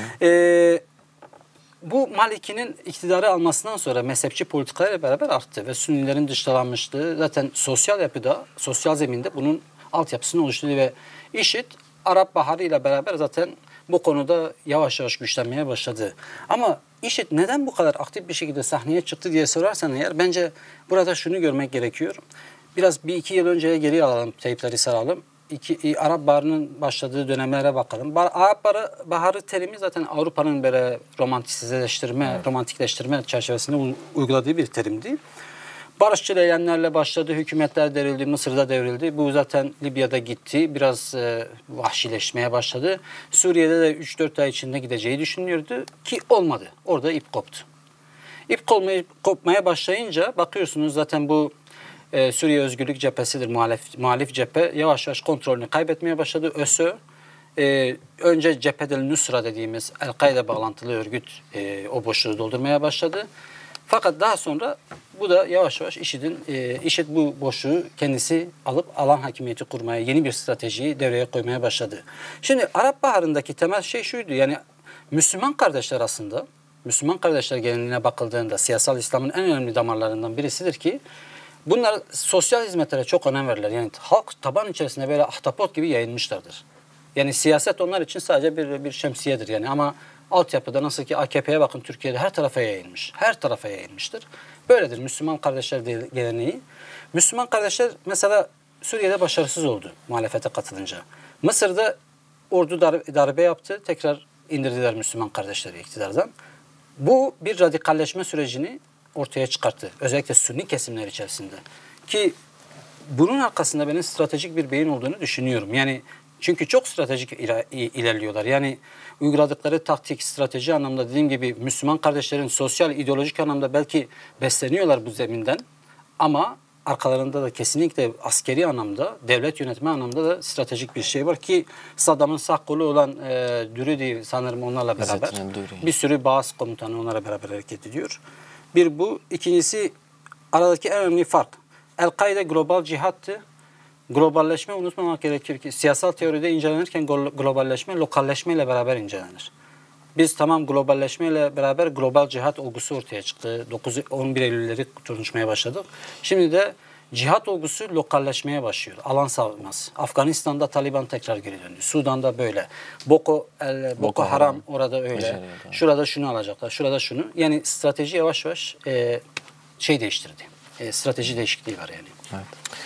Bu Maliki'nin iktidarı almasından sonra mezhepçi politikalarla beraber arttı ve Sünnilerin dışlanmışlığı zaten sosyal yapıda, sosyal zeminde bunun altyapısını oluşturdu ve IŞİD Arap Baharı ile beraber zaten bu konuda yavaş yavaş güçlenmeye başladı. Ama IŞİD neden bu kadar aktif bir şekilde sahneye çıktı diye sorarsan eğer bence burada şunu görmek gerekiyor. Biraz bir iki yıl önceye geri alalım, teypleri saralım. Arap Baharı'nın başladığı dönemlere bakalım. Arap Baharı terimi zaten Avrupa'nın böyle romantikleştirme çerçevesinde uyguladığı bir terimdi. Barışçıl eylemlerle başladı, hükümetler devrildi, Mısır'da devrildi. Bu zaten Libya'da gitti, biraz vahşileşmeye başladı. Suriye'de de 3-4 ay içinde gideceği düşünülüyordu ki olmadı. Orada ip koptu. İp kopmaya başlayınca bakıyorsunuz zaten bu Suriye Özgürlük Cephesi'dir, muhalif cephe yavaş yavaş kontrolünü kaybetmeye başladı. ÖSÖ, önce Cephed el-Nusra dediğimiz El-Kaide bağlantılı örgüt o boşluğu doldurmaya başladı. Fakat daha sonra bu da yavaş yavaş IŞİD bu boşluğu kendisi alıp alan hakimiyeti kurmaya, yeni bir stratejiyi devreye koymaya başladı. Şimdi Arap Baharı'ndaki temel şey şuydu, yani Müslüman kardeşler aslında, Müslüman kardeşler geleneğine bakıldığında siyasal İslam'ın en önemli damarlarından birisidir ki bunlar sosyal hizmetlere çok önem verirler. Yani halk taban içerisinde böyle ahtapot gibi yayılmışlardır. Yani siyaset onlar için sadece bir şemsiyedir yani ama altyapıda nasıl ki AKP'ye bakın Türkiye'de her tarafa yayılmış. Her tarafa yayılmıştır. Böyledir Müslüman kardeşler geleneği. Müslüman kardeşler mesela Suriye'de başarısız oldu muhalefete katılınca. Mısır'da ordu darbe yaptı. Tekrar indirdiler Müslüman kardeşleri iktidardan. Bu bir radikalleşme sürecini ortaya çıkarttı. Özellikle Sünni kesimler içerisinde. Ki bunun arkasında benim stratejik bir beyin olduğunu düşünüyorum. Yani çünkü çok stratejik ilerliyorlar. Yani uyguladıkları taktik, strateji anlamda dediğim gibi Müslüman kardeşlerin sosyal, ideolojik anlamda belki besleniyorlar bu zeminden. Ama arkalarında da kesinlikle askeri anlamda, devlet yönetme anlamda da stratejik bir şey var ki Saddam'ın sağ kolu olan Dürüdi sanırım onlarla beraber bir sürü Baas komutanı onlarla beraber hareket ediyor. Bir bu. İkincisi aradaki en önemli fark. El-Kaide global cihattı. Globalleşme unutmamak gerekir ki siyasal teoride incelenirken globalleşme lokalleşme ile beraber incelenir. Biz tamam globalleşme ile beraber global cihat olgusu ortaya çıktı. 9-11 Eylül'leri konuşmaya başladık. Şimdi de cihat olgusu lokalleşmeye başlıyor. Alan savunması. Afganistan'da Taliban tekrar geri döndü. Sudan'da böyle. Boko Haram orada öyle. Şurada şunu alacaklar. Şurada şunu. Yani strateji yavaş yavaş değiştirdi. Strateji değişikliği var yani. Evet.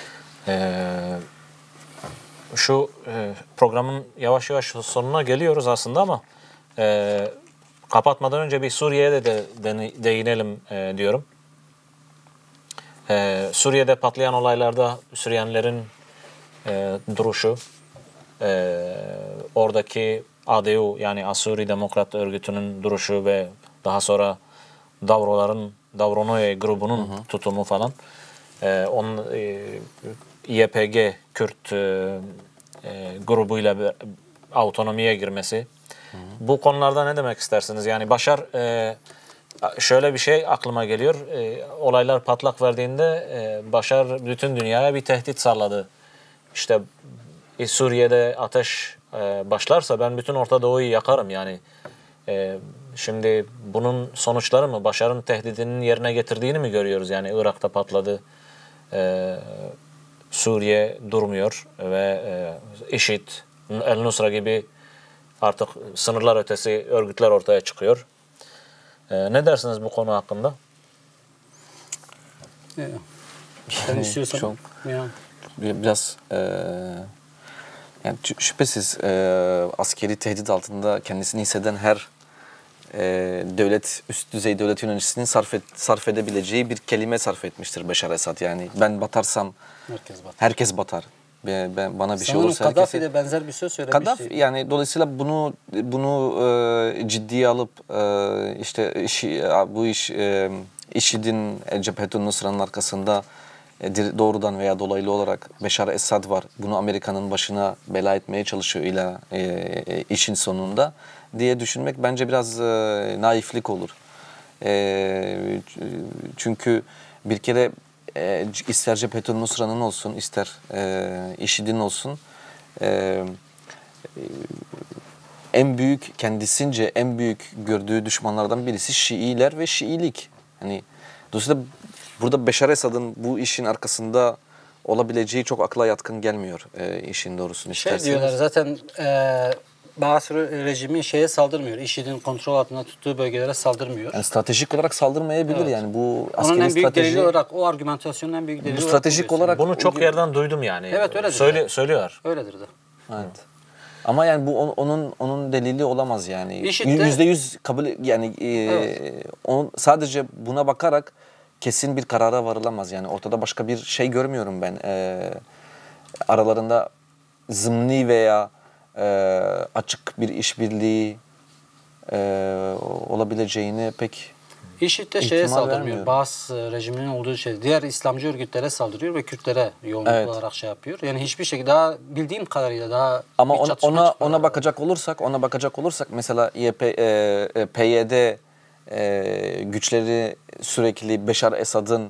Şu programın yavaş yavaş sonuna geliyoruz aslında ama kapatmadan önce bir Suriye'ye de değinelim diyorum. Suriye'de patlayan olaylarda Süryanilerin duruşu, oradaki ADU yani Asuri Demokrat Örgütü'nün duruşu ve daha sonra Davronoye grubunun tutumu falan. YPG Kürt grubuyla autonomiye girmesi. Bu konularda ne demek istersiniz? Yani Başar şöyle bir şey aklıma geliyor. Olaylar patlak verdiğinde Başar bütün dünyaya bir tehdit salladı. İşte Suriye'de ateş başlarsa ben bütün Orta Doğu'yu yakarım yani. Şimdi bunun sonuçları mı? Başar'ın tehdidinin yerine getirdiğini mi görüyoruz? Yani Irak'ta patladı. Suriye durmuyor ve IŞİD, El-Nusra gibi artık sınırlar ötesi örgütler ortaya çıkıyor. Ne dersiniz bu konu hakkında? Ben istiyorsam çok ya. biraz yani şüphesiz askeri tehdit altında kendisini hisseden her üst düzey devlet yöneticisinin sarf edebileceği bir kelime sarf etmiştir Beşar Esad. Yani ben batarsam herkes batar. Bana bir şey olursa Kaddafi de benzer bir söz söylemişti. Kaddafi yani dolayısıyla bunu ciddiye alıp işte bu iş IŞİD'in Cephetun Nusra'nın arkasında doğrudan veya dolaylı olarak Beşar Esad var. Bunu Amerika'nın başına bela etmeye çalışıyor işin sonunda diye düşünmek bence biraz naiflik olur. Çünkü bir kere ister Cephetun Nusra'nın olsun, ister IŞİD'in olsun kendisince en büyük gördüğü düşmanlardan birisi Şiiler ve Şiilik. Hani dolayısıyla burada Beşar Esad'ın bu işin arkasında olabileceği çok akla yatkın gelmiyor işin doğrusunu isterseniz. Diyorlar zaten Basra rejimi saldırmıyor. IŞİD'in kontrol altında tuttuğu bölgelere saldırmıyor. Yani stratejik olarak saldırmayabilir evet. Yani bu askeri onun en büyük strateji delili olarak o argümantasyonun en büyük delili bu stratejik olarak bunu çok yerden duydum yani. Evet öyledir. Söylüyorlar. Öyledir de. Evet. Ama yani bu onun delili olamaz yani. %100 kabul yani evet. Sadece buna bakarak kesin bir karara varılamaz yani. Ortada başka bir şey görmüyorum ben. Aralarında zımni veya açık bir işbirliği olabileceğini pek IŞİD de saldırmıyor. Baas rejiminin olduğu diğer İslamcı örgütlere saldırıyor ve Kürtlere yoğunluklu evet. olarak yapıyor. Yani hiçbir şekilde daha bildiğim kadarıyla daha ama ona bakacak olursak mesela PYD güçleri sürekli Beşar Esad'ın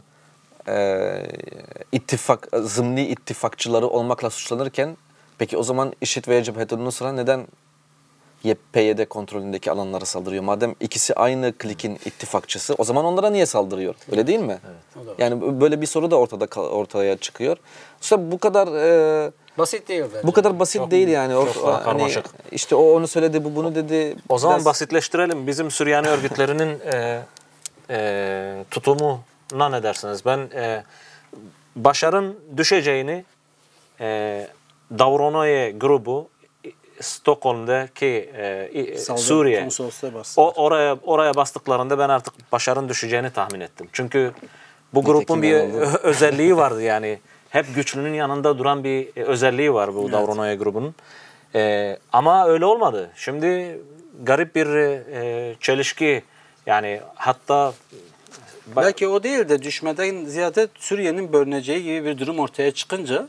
zımni ittifakçıları olmakla suçlanırken peki o zaman IŞİD veya Cephetun Nusra neden PYD kontrolündeki alanlara saldırıyor? Madem ikisi aynı klikin ittifakçısı o zaman onlara niye saldırıyor? Öyle değil mi? Evet. Yani böyle bir soru da ortaya çıkıyor. İşte bu kadar basit değil bence. Bu kadar basit çok değil yani. Hani işte o onu söyledi, bu bunu dedi. O zaman basitleştirelim. Bizim Süryani örgütlerinin tutumuna ne dersiniz? Ben Başar'ın düşeceğini Davronoye grubu Stockholm'daki Saldırı Suriye konsolosluğa bastılar. oraya bastıklarında ben artık başarının düşeceğini tahmin ettim. Çünkü bu grubun bir özelliği vardı yani. Hep güçlünün yanında duran bir özelliği var bu Davronoye grubunun. Ama öyle olmadı. Şimdi garip bir çelişki yani hatta belki o değil de düşmeden ziyade Suriye'nin bölüneceği gibi bir durum ortaya çıkınca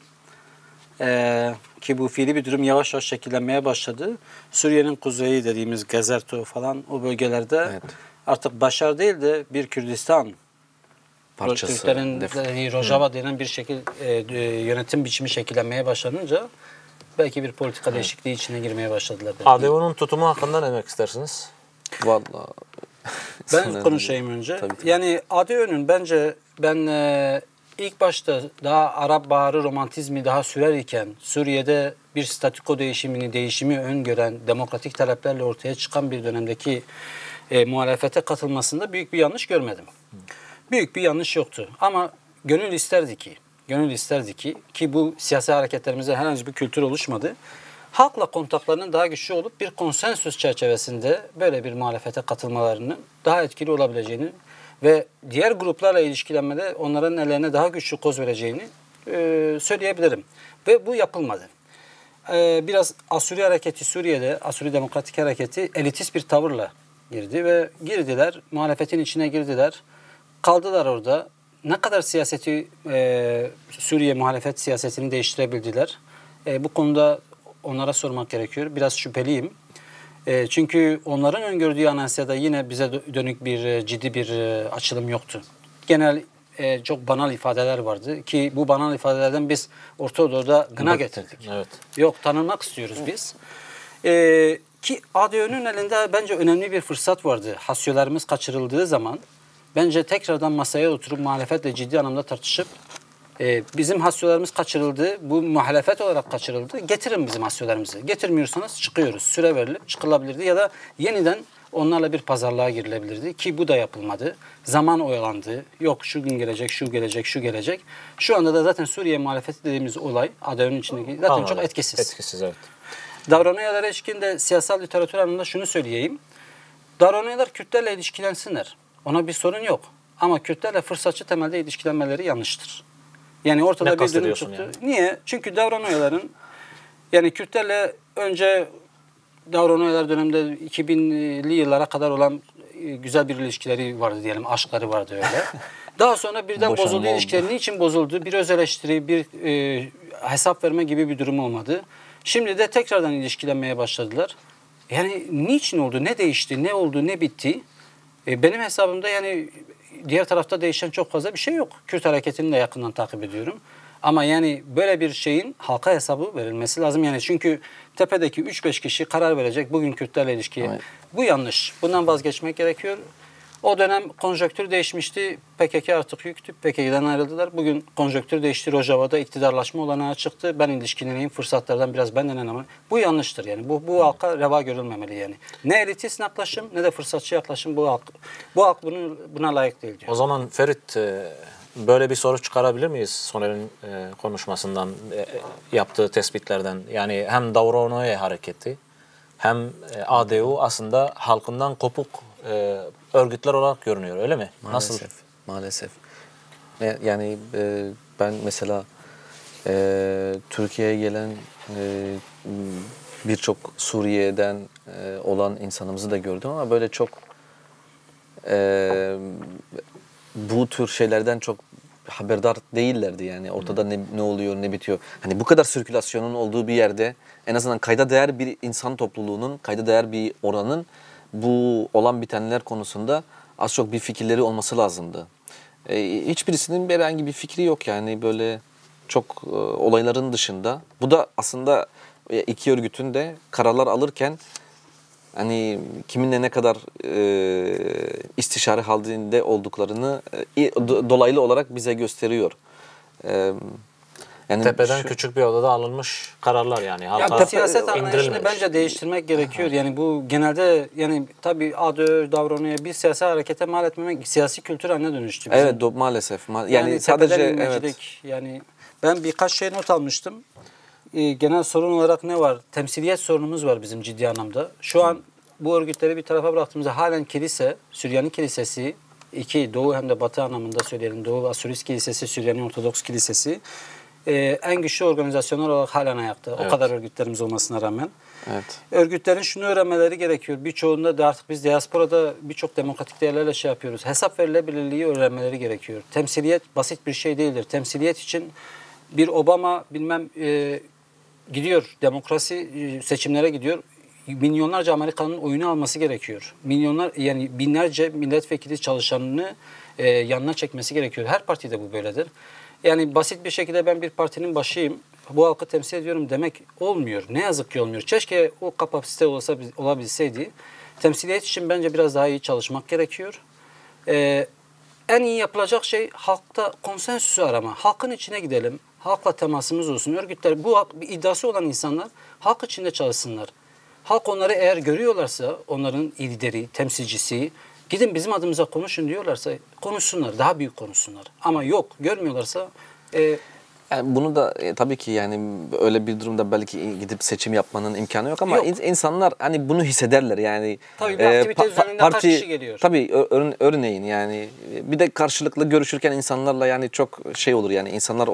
ki bu fiili bir durum yavaş yavaş şekillenmeye başladı. Suriye'nin kuzeyi dediğimiz Gezerto falan o bölgelerde artık Başar değil de bir Kürdistan parçası. Türklerin Rojava denen bir şekil yönetim biçimi şekillenmeye başlanınca belki bir politika değişikliği içine girmeye başladılar. ADO'nun tutumu hakkında ne demek istersiniz? Vallahi ben konuşayım önce. Tabii. Yani ADO'nun bence ben ilk başta daha Arap Baharı romantizmi daha sürer iken Suriye'de bir statüko değişimi öngören demokratik taleplerle ortaya çıkan bir dönemdeki muhalefete katılmasında büyük bir yanlış görmedim. Büyük bir yanlış yoktu. Ama gönül isterdi ki bu siyasi hareketlerimizde herhangi bir kültür oluşmadı. Halkla kontaklarının daha güçlü olup bir konsensüs çerçevesinde böyle bir muhalefete katılmalarının daha etkili olabileceğini ve diğer gruplarla ilişkilenmede onların ellerine daha güçlü koz vereceğini söyleyebilirim. Ve bu yapılmadı. Biraz Asuri hareketi Suriye'de, Asuri Demokratik Hareketi elitist bir tavırla girdi ve girdiler, muhalefetin içine girdiler. Kaldılar orada. Ne kadar siyaseti, Suriye muhalefet siyasetini değiştirebildiler? Bu konuda onlara sormak gerekiyor. Biraz şüpheliyim. Çünkü onların öngördüğü anayasada yine bize dönük bir ciddi bir açılım yoktu. Genel çok banal ifadeler vardı ki bu banal ifadelerden biz Orta Doğu'da gına getirdik. Evet. Yok, tanınmak istiyoruz biz. Ki ADÖ'nün elinde bence önemli bir fırsat vardı. Hasyolarımız kaçırıldığı zaman bence tekrardan masaya oturup muhalefetle ciddi anlamda tartışıp bizim hasyolarımız kaçırıldı, bu muhalefet olarak kaçırıldı. Getirin bizim hasyolarımızı. Getirmiyorsanız çıkıyoruz. Süre verilip çıkılabilirdi ya da yeniden onlarla bir pazarlığa girilebilirdi ki bu da yapılmadı. Zaman oyalandı. Yok şu gün gelecek, şu gelecek, şu gelecek. Şu anda da zaten Suriye muhalefeti dediğimiz olay ADÖ'nün içindeki zaten çok etkisiz. Etkisiz, evet. Davranışlara ilişkinde siyasal literatür anlamında şunu söyleyeyim. Davranışlar Kürtlerle ilişkilensinler. Ona bir sorun yok. Ama Kürtlerle fırsatçı temelde ilişkilenmeleri yanlıştır. Yani ortada bir durum çıktı. Yani? Niye? Çünkü Davranışların yani Kürtlerle önce Davranışlar döneminde 2000'li yıllara kadar olan güzel bir ilişkileri vardı diyelim. Aşkları vardı öyle. Daha sonra birden bozuldu ilişkiler. Niçin bozuldu? Bir öz eleştiri, bir hesap verme gibi bir durum olmadı. Şimdi de tekrardan ilişkilenmeye başladılar. Yani niçin oldu? Ne değişti? Ne oldu? Ne bitti? Benim hesabımda yani diğer tarafta değişen çok fazla bir şey yok. Kürt hareketini de yakından takip ediyorum. Ama yani böyle bir şeyin halka hesabı verilmesi lazım. Yani çünkü tepedeki 3-5 kişi karar verecek bugün Kürtlerle ilişkiye. Evet. Bu yanlış. Bundan vazgeçmek gerekiyor. O dönem konjonktür değişmişti. PKK artık yüktü. PKK'den ayrıldılar. Bugün konjonktür değişti. Rojava'da iktidarlaşma olanağı çıktı. Ben ilişkileneyim, fırsatlardan biraz ben denen ama bu yanlıştır yani. Bu halka reva görülmemeli yani. Ne elitist yaklaşım ne de fırsatçı yaklaşım bu halk buna layık değil diyor. O zaman Ferit böyle bir soru çıkarabilir miyiz Soner'in konuşmasından, yaptığı tespitlerden? Yani hem Davronoye hareketi hem ADU aslında halkından kopuk örgütler olarak görünüyor, öyle mi? Maalesef. Nasıl? Maalesef. Yani ben mesela Türkiye'ye gelen birçok Suriye'den olan insanımızı da gördüm ama böyle çok bu tür şeylerden çok haberdar değillerdi yani. Ortada ne oluyor, ne bitiyor. Hani bu kadar sirkülasyonun olduğu bir yerde en azından kayda değer bir insan topluluğunun, kayda değer bir oranın bu olan bitenler konusunda az çok bir fikirleri olması lazımdı. Hiçbirisinin herhangi bir fikri yok yani böyle çok olayların dışında. Bu da aslında iki örgütün de kararlar alırken hani kiminle ne kadar istişare halinde olduklarını dolaylı olarak bize gösteriyor. Yani tepeden küçük bir odada alınmış kararlar yani. Halka siyaset anlayışını bence değiştirmek gerekiyor. Yani bu genelde yani tabii ADÖ davranıyor bir siyasi harekete mal etmemek siyasi kültür haline dönüştü. Bizim. Evet maalesef. Yani sadece evet. Yani ben birkaç şey not almıştım. genel sorun olarak ne var? Temsiliyet sorunumuz var bizim ciddi anlamda. Şu an bu örgütleri bir tarafa bıraktığımızda halen kilise, Süryani Kilisesi, iki Doğu hem de Batı anlamında söyleyelim. Doğu Asurist Kilisesi, Süryani Ortodoks Kilisesi en güçlü organizasyonlar olarak halen ayakta. O kadar örgütlerimiz olmasına rağmen. Evet. Örgütlerin şunu öğrenmeleri gerekiyor. Birçoğunda da artık biz diasporada birçok demokratik değerlerle şey yapıyoruz. Hesap verilebilirliği öğrenmeleri gerekiyor. Temsiliyet basit bir şey değildir. Temsiliyet için bir Obama gidiyor demokrasi seçimlere gidiyor. Milyonlarca Amerikan'ın oyunu alması gerekiyor. Yani binlerce milletvekili çalışanını yanına çekmesi gerekiyor. Her partide bu böyledir. Yani basit bir şekilde ben bir partinin başıyım, bu halkı temsil ediyorum demek olmuyor. Ne yazık ki olmuyor. Keşke o kapasite olabilseydi. Temsiliyet için bence biraz daha iyi çalışmak gerekiyor. En iyi yapılacak şey halkta konsensüsü arama. Halkın içine gidelim. Halkla temasımız olsun. Örgütler, bu iddiası olan insanlar halk içinde çalışsınlar. Halk onları eğer görüyorlarsa, onların lideri, temsilcisi, gidin bizim adımıza konuşun diyorlarsa konuşsunlar, daha büyük konuşsunlar. Ama yok, görmüyorlarsa... Yani bunu da tabii ki yani öyle bir durumda belki gidip seçim yapmanın imkanı yok ama insanlar hani bunu hissederler yani. Tabii bir aktivite üzerinde kaç kişi geliyor? Tabii örneğin yani bir de karşılıklı görüşürken insanlarla yani çok şey olur yani insanlar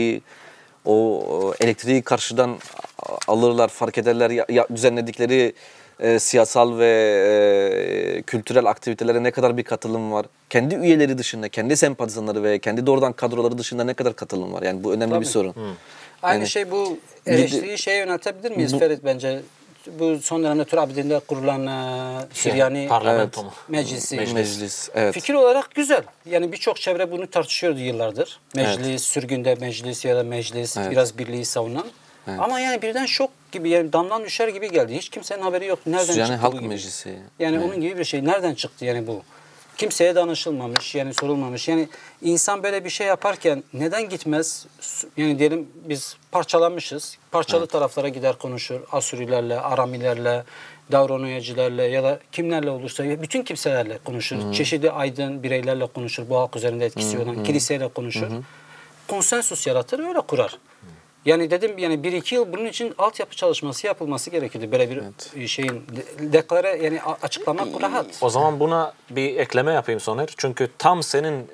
o elektriği karşıdan alırlar, fark ederler, düzenledikleri siyasal ve kültürel aktivitelere ne kadar bir katılım var. Kendi üyeleri dışında, kendi sempatizanları ve kendi doğrudan kadroları dışında ne kadar katılım var. Yani bu önemli bir sorun. Aynı yani, şey bu eleştiriyi şeye yöneltebilir miyiz Ferit bence? Bu son dönemde Türabidin'de kurulan Süryani Parlamento mu? Meclis. Evet. Fikir olarak güzel. Yani birçok çevre bunu tartışıyordu yıllardır. Meclis, sürgünde meclis ya da meclis biraz birliği savunan. Evet. Ama yani birden şok gibi yani damdan düşer gibi geldi. Hiç kimsenin haberi yok. Nereden Süryani çıktı Halk bu gibi? Meclisi. Yani onun gibi bir şey. Nereden çıktı yani bu? Kimseye danışılmamış, yani sorulmamış. Yani insan böyle bir şey yaparken neden gitmez? Yani diyelim biz parçalanmışız. Parçalı taraflara gider konuşur. Asurilerle, Aramilerle, Davronoyacılarla ya da kimlerle olursa bütün kimselerle konuşur. Çeşitli aydın bireylerle konuşur. Bu halk üzerinde etkisi olan kiliseyle konuşur. Konsensus yaratır, öyle kurar. Yani dedim yani 1-2 yıl bunun için altyapı çalışması yapılması gerekirdi. Böyle bir şeyin deklare yani açıklamak rahat. O zaman buna bir ekleme yapayım Soner. Çünkü tam senin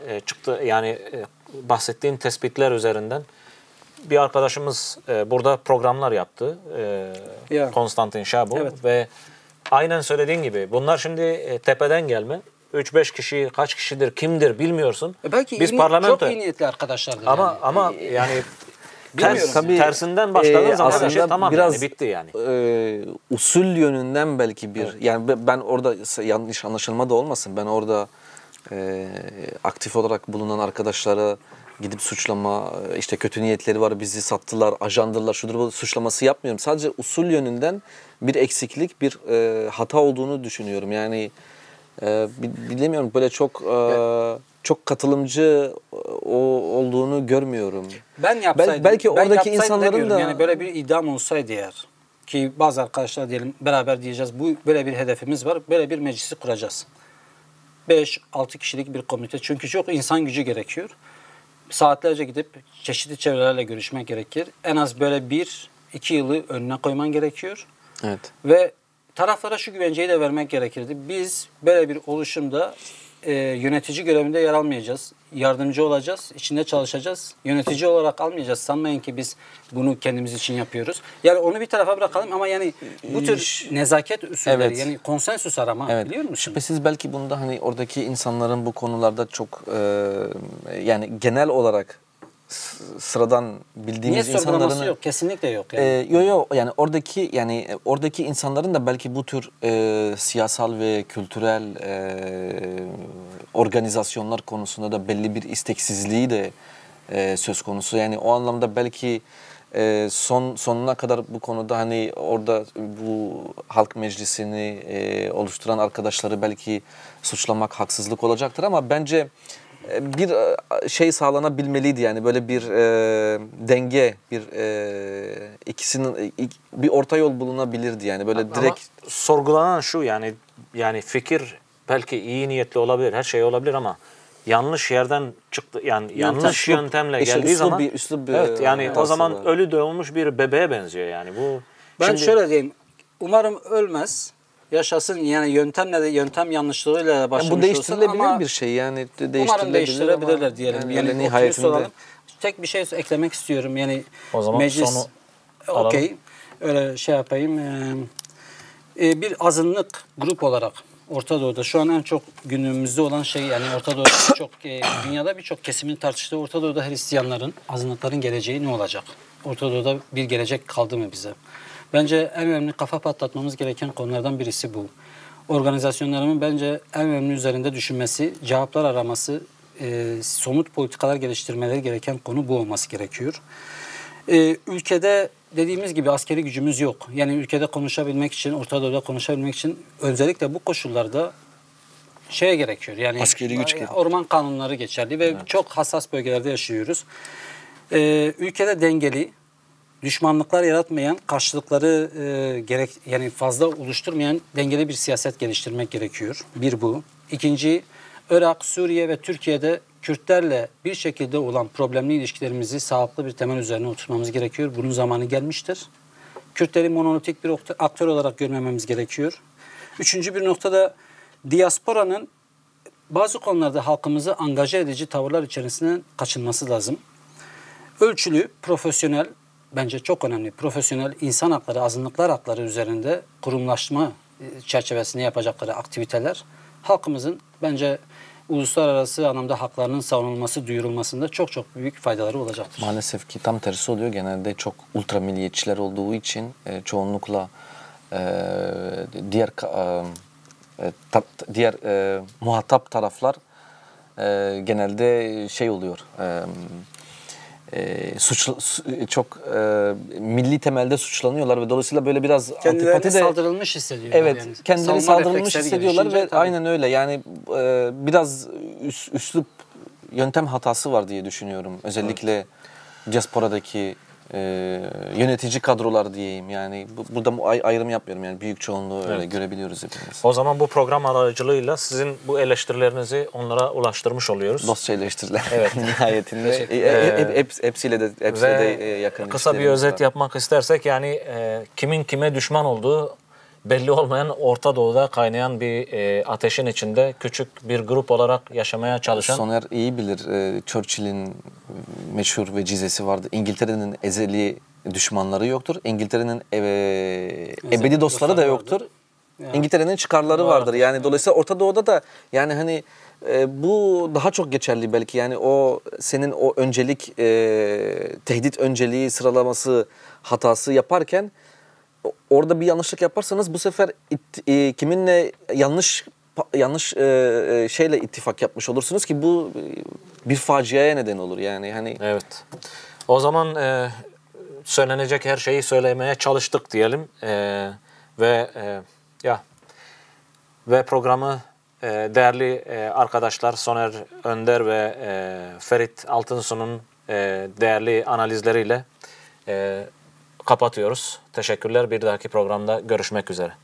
bahsettiğin tespitler üzerinden bir arkadaşımız burada programlar yaptı. Konstantin Şabo ve aynen söylediğin gibi bunlar şimdi tepeden gelme. 3-5 kişi kaç kişidir kimdir bilmiyorsun. Belki biz parlamento çok iyi niyetli arkadaşlardır. Ama yani Tabii, tersinden başladığın zaman aslında şey tamam biraz, yani bitti yani. Usul yönünden belki yani ben orada yanlış anlaşılma da olmasın. Ben orada aktif olarak bulunan arkadaşlara gidip suçlama, işte kötü niyetleri var, bizi sattılar, ajandırlar, şudur bu suçlaması yapmıyorum. Sadece usul yönünden bir eksiklik, bir hata olduğunu düşünüyorum. Yani bilemiyorum böyle çok katılımcı olduğunu görmüyorum. Ben yapsaydım, belki oradaki insanların da yani böyle bir iddiam olsaydı eğer ki bazı arkadaşlar diyelim beraber diyeceğiz bu böyle bir hedefimiz var, böyle bir meclisi kuracağız. 5-6 kişilik bir komite çünkü çok insan gücü gerekiyor. Saatlerce gidip çeşitli çevrelerle görüşmek gerekir. En az böyle 1-2 yılı önüne koyman gerekiyor. Evet. Ve taraflara şu güvenceyi de vermek gerekirdi. Biz böyle bir oluşumda yönetici görevinde yer almayacağız. Yardımcı olacağız, içinde çalışacağız. Yönetici olarak almayacağız. Sanmayın ki biz bunu kendimiz için yapıyoruz. Yani onu bir tarafa bırakalım ama yani bu tür nezaket usulleri yani konsensus arama biliyor musun? Şüphesiz belki bunda hani oradaki insanların bu konularda çok yani genel olarak sıradan bildiğimiz insanların yok, kesinlikle yok yani. Yani oradaki insanların da belki bu tür siyasal ve kültürel organizasyonlar konusunda da belli bir isteksizliği de söz konusu. Yani o anlamda belki sonuna kadar bu konuda hani orada bu halk meclisini oluşturan arkadaşları belki suçlamak haksızlık olacaktır ama bence bir şey sağlanabilmeliydi yani böyle bir denge, bir ikisinin bir orta yol bulunabilirdi yani böyle ama direkt sorgulanan şu yani fikir belki iyi niyetli olabilir, her şey olabilir ama yanlış yerden çıktı, yani yanlış yöntemle İşte geldiği zaman üslup evet, yani o hatası zaman var. ölü doğmuş bir bebeğe benziyor yani bu. Ben Şimdi- şöyle diyeyim. Umarım ölmez. Yaşasın, yani yöntem yanlışlığıyla Yani başlamış bu olsun değiştirilebilir ama bir şey yani umarım değiştirebilirler ama diyelim. yani Yani öyle oturup nihayetinde soralım. Tek bir şey eklemek istiyorum. Yani O zaman meclis, sonu alalım. okey, öyle şey yapayım. Bir azınlık grup olarak Orta Doğu'da şu an en çok gündemimizde olan şey, yani Orta Doğu'da birçok dünyada birçok kesimin tartıştığı Orta Doğu'da Hristiyanların, azınlıkların geleceği ne olacak? Orta Doğu'da bir gelecek kaldı mı bize? Bence en önemli kafa patlatmamız gereken konulardan birisi bu. Organizasyonlarımın bence en önemli üzerinde düşünmesi, cevaplar araması, somut politikalar geliştirmeleri gereken konu bu olması gerekiyor. Ülkede dediğimiz gibi askeri gücümüz yok. Yani ülkede konuşabilmek için, Orta Doğu'da konuşabilmek için özellikle bu koşullarda şeye gerekiyor. Yani Askeri güç gerekiyor. orman kanunları geçerli ve çok hassas bölgelerde yaşıyoruz. Ülkede dengeli, düşmanlıklar yaratmayan, karşılıkları yani fazla oluşturmayan dengeli bir siyaset geliştirmek gerekiyor. Bir bu. İkinci, Irak, Suriye ve Türkiye'de Kürtlerle bir şekilde olan problemli ilişkilerimizi sağlıklı bir temel üzerine oturtmamız gerekiyor. Bunun zamanı gelmiştir. Kürtleri monolitik bir aktör olarak görmememiz gerekiyor. Üçüncü bir noktada diasporanın bazı konularda halkımızı angaje edici tavırlar içerisinden kaçınması lazım. Ölçülü, profesyonel, bence çok önemli, profesyonel insan hakları, azınlıklar hakları üzerinde kurumlaşma çerçevesinde yapacakları aktiviteler halkımızın bence uluslararası anlamda haklarının savunulması, duyurulmasında çok çok büyük faydaları olacaktır. Maalesef ki tam tersi oluyor. Genelde çok ultra milliyetçiler olduğu için çoğunlukla diğer muhatap taraflar genelde şey oluyor. Çok milli temelde suçlanıyorlar ve dolayısıyla böyle biraz Kendilerine antipati de saldırılmış hissediyorlar. evet, yani. kendileri Savunma saldırılmış refleksleri hissediyorlar gelişince ve tabii. aynen öyle. Yani biraz üslup yöntem hatası var diye düşünüyorum. Özellikle diasporadaki yönetici kadrolar diyeyim. Yani burada ayrım yapmıyorum. Yani büyük çoğunluğu öyle görebiliyoruz hepimiz. O zaman bu program aracılığıyla sizin bu eleştirilerinizi onlara ulaştırmış oluyoruz. Dosya eleştiriler Evet. nihayetinde. Hepsiyle de yakın Kısa bir ilişkilerimiz özet var. yapmak istersek yani kimin kime düşman olduğu belli olmayan Orta Doğu'da kaynayan bir ateşin içinde küçük bir grup olarak yaşamaya çalışan. Soner iyi bilir. Churchill'in meşhur vecizesi vardı. İngiltere'nin ezeli düşmanları yoktur. İngiltere'nin ebedi dostları da yoktur. İngiltere'nin çıkarları vardır. Yani dolayısıyla Orta Doğu'da da yani hani bu daha çok geçerli belki. Yani o senin o öncelik tehdit önceliği sıralaması hatası yaparken orada bir yanlışlık yaparsanız bu sefer kiminle yanlış şeyle ittifak yapmış olursunuz ki bu bir faciaya neden olur yani hani. Evet. O zaman söylenecek her şeyi söylemeye çalıştık diyelim ve programı değerli arkadaşlar Soner Önder ve Ferit Altınsu'nun değerli analizleriyle kapatıyoruz. Teşekkürler. Bir dahaki programda görüşmek üzere.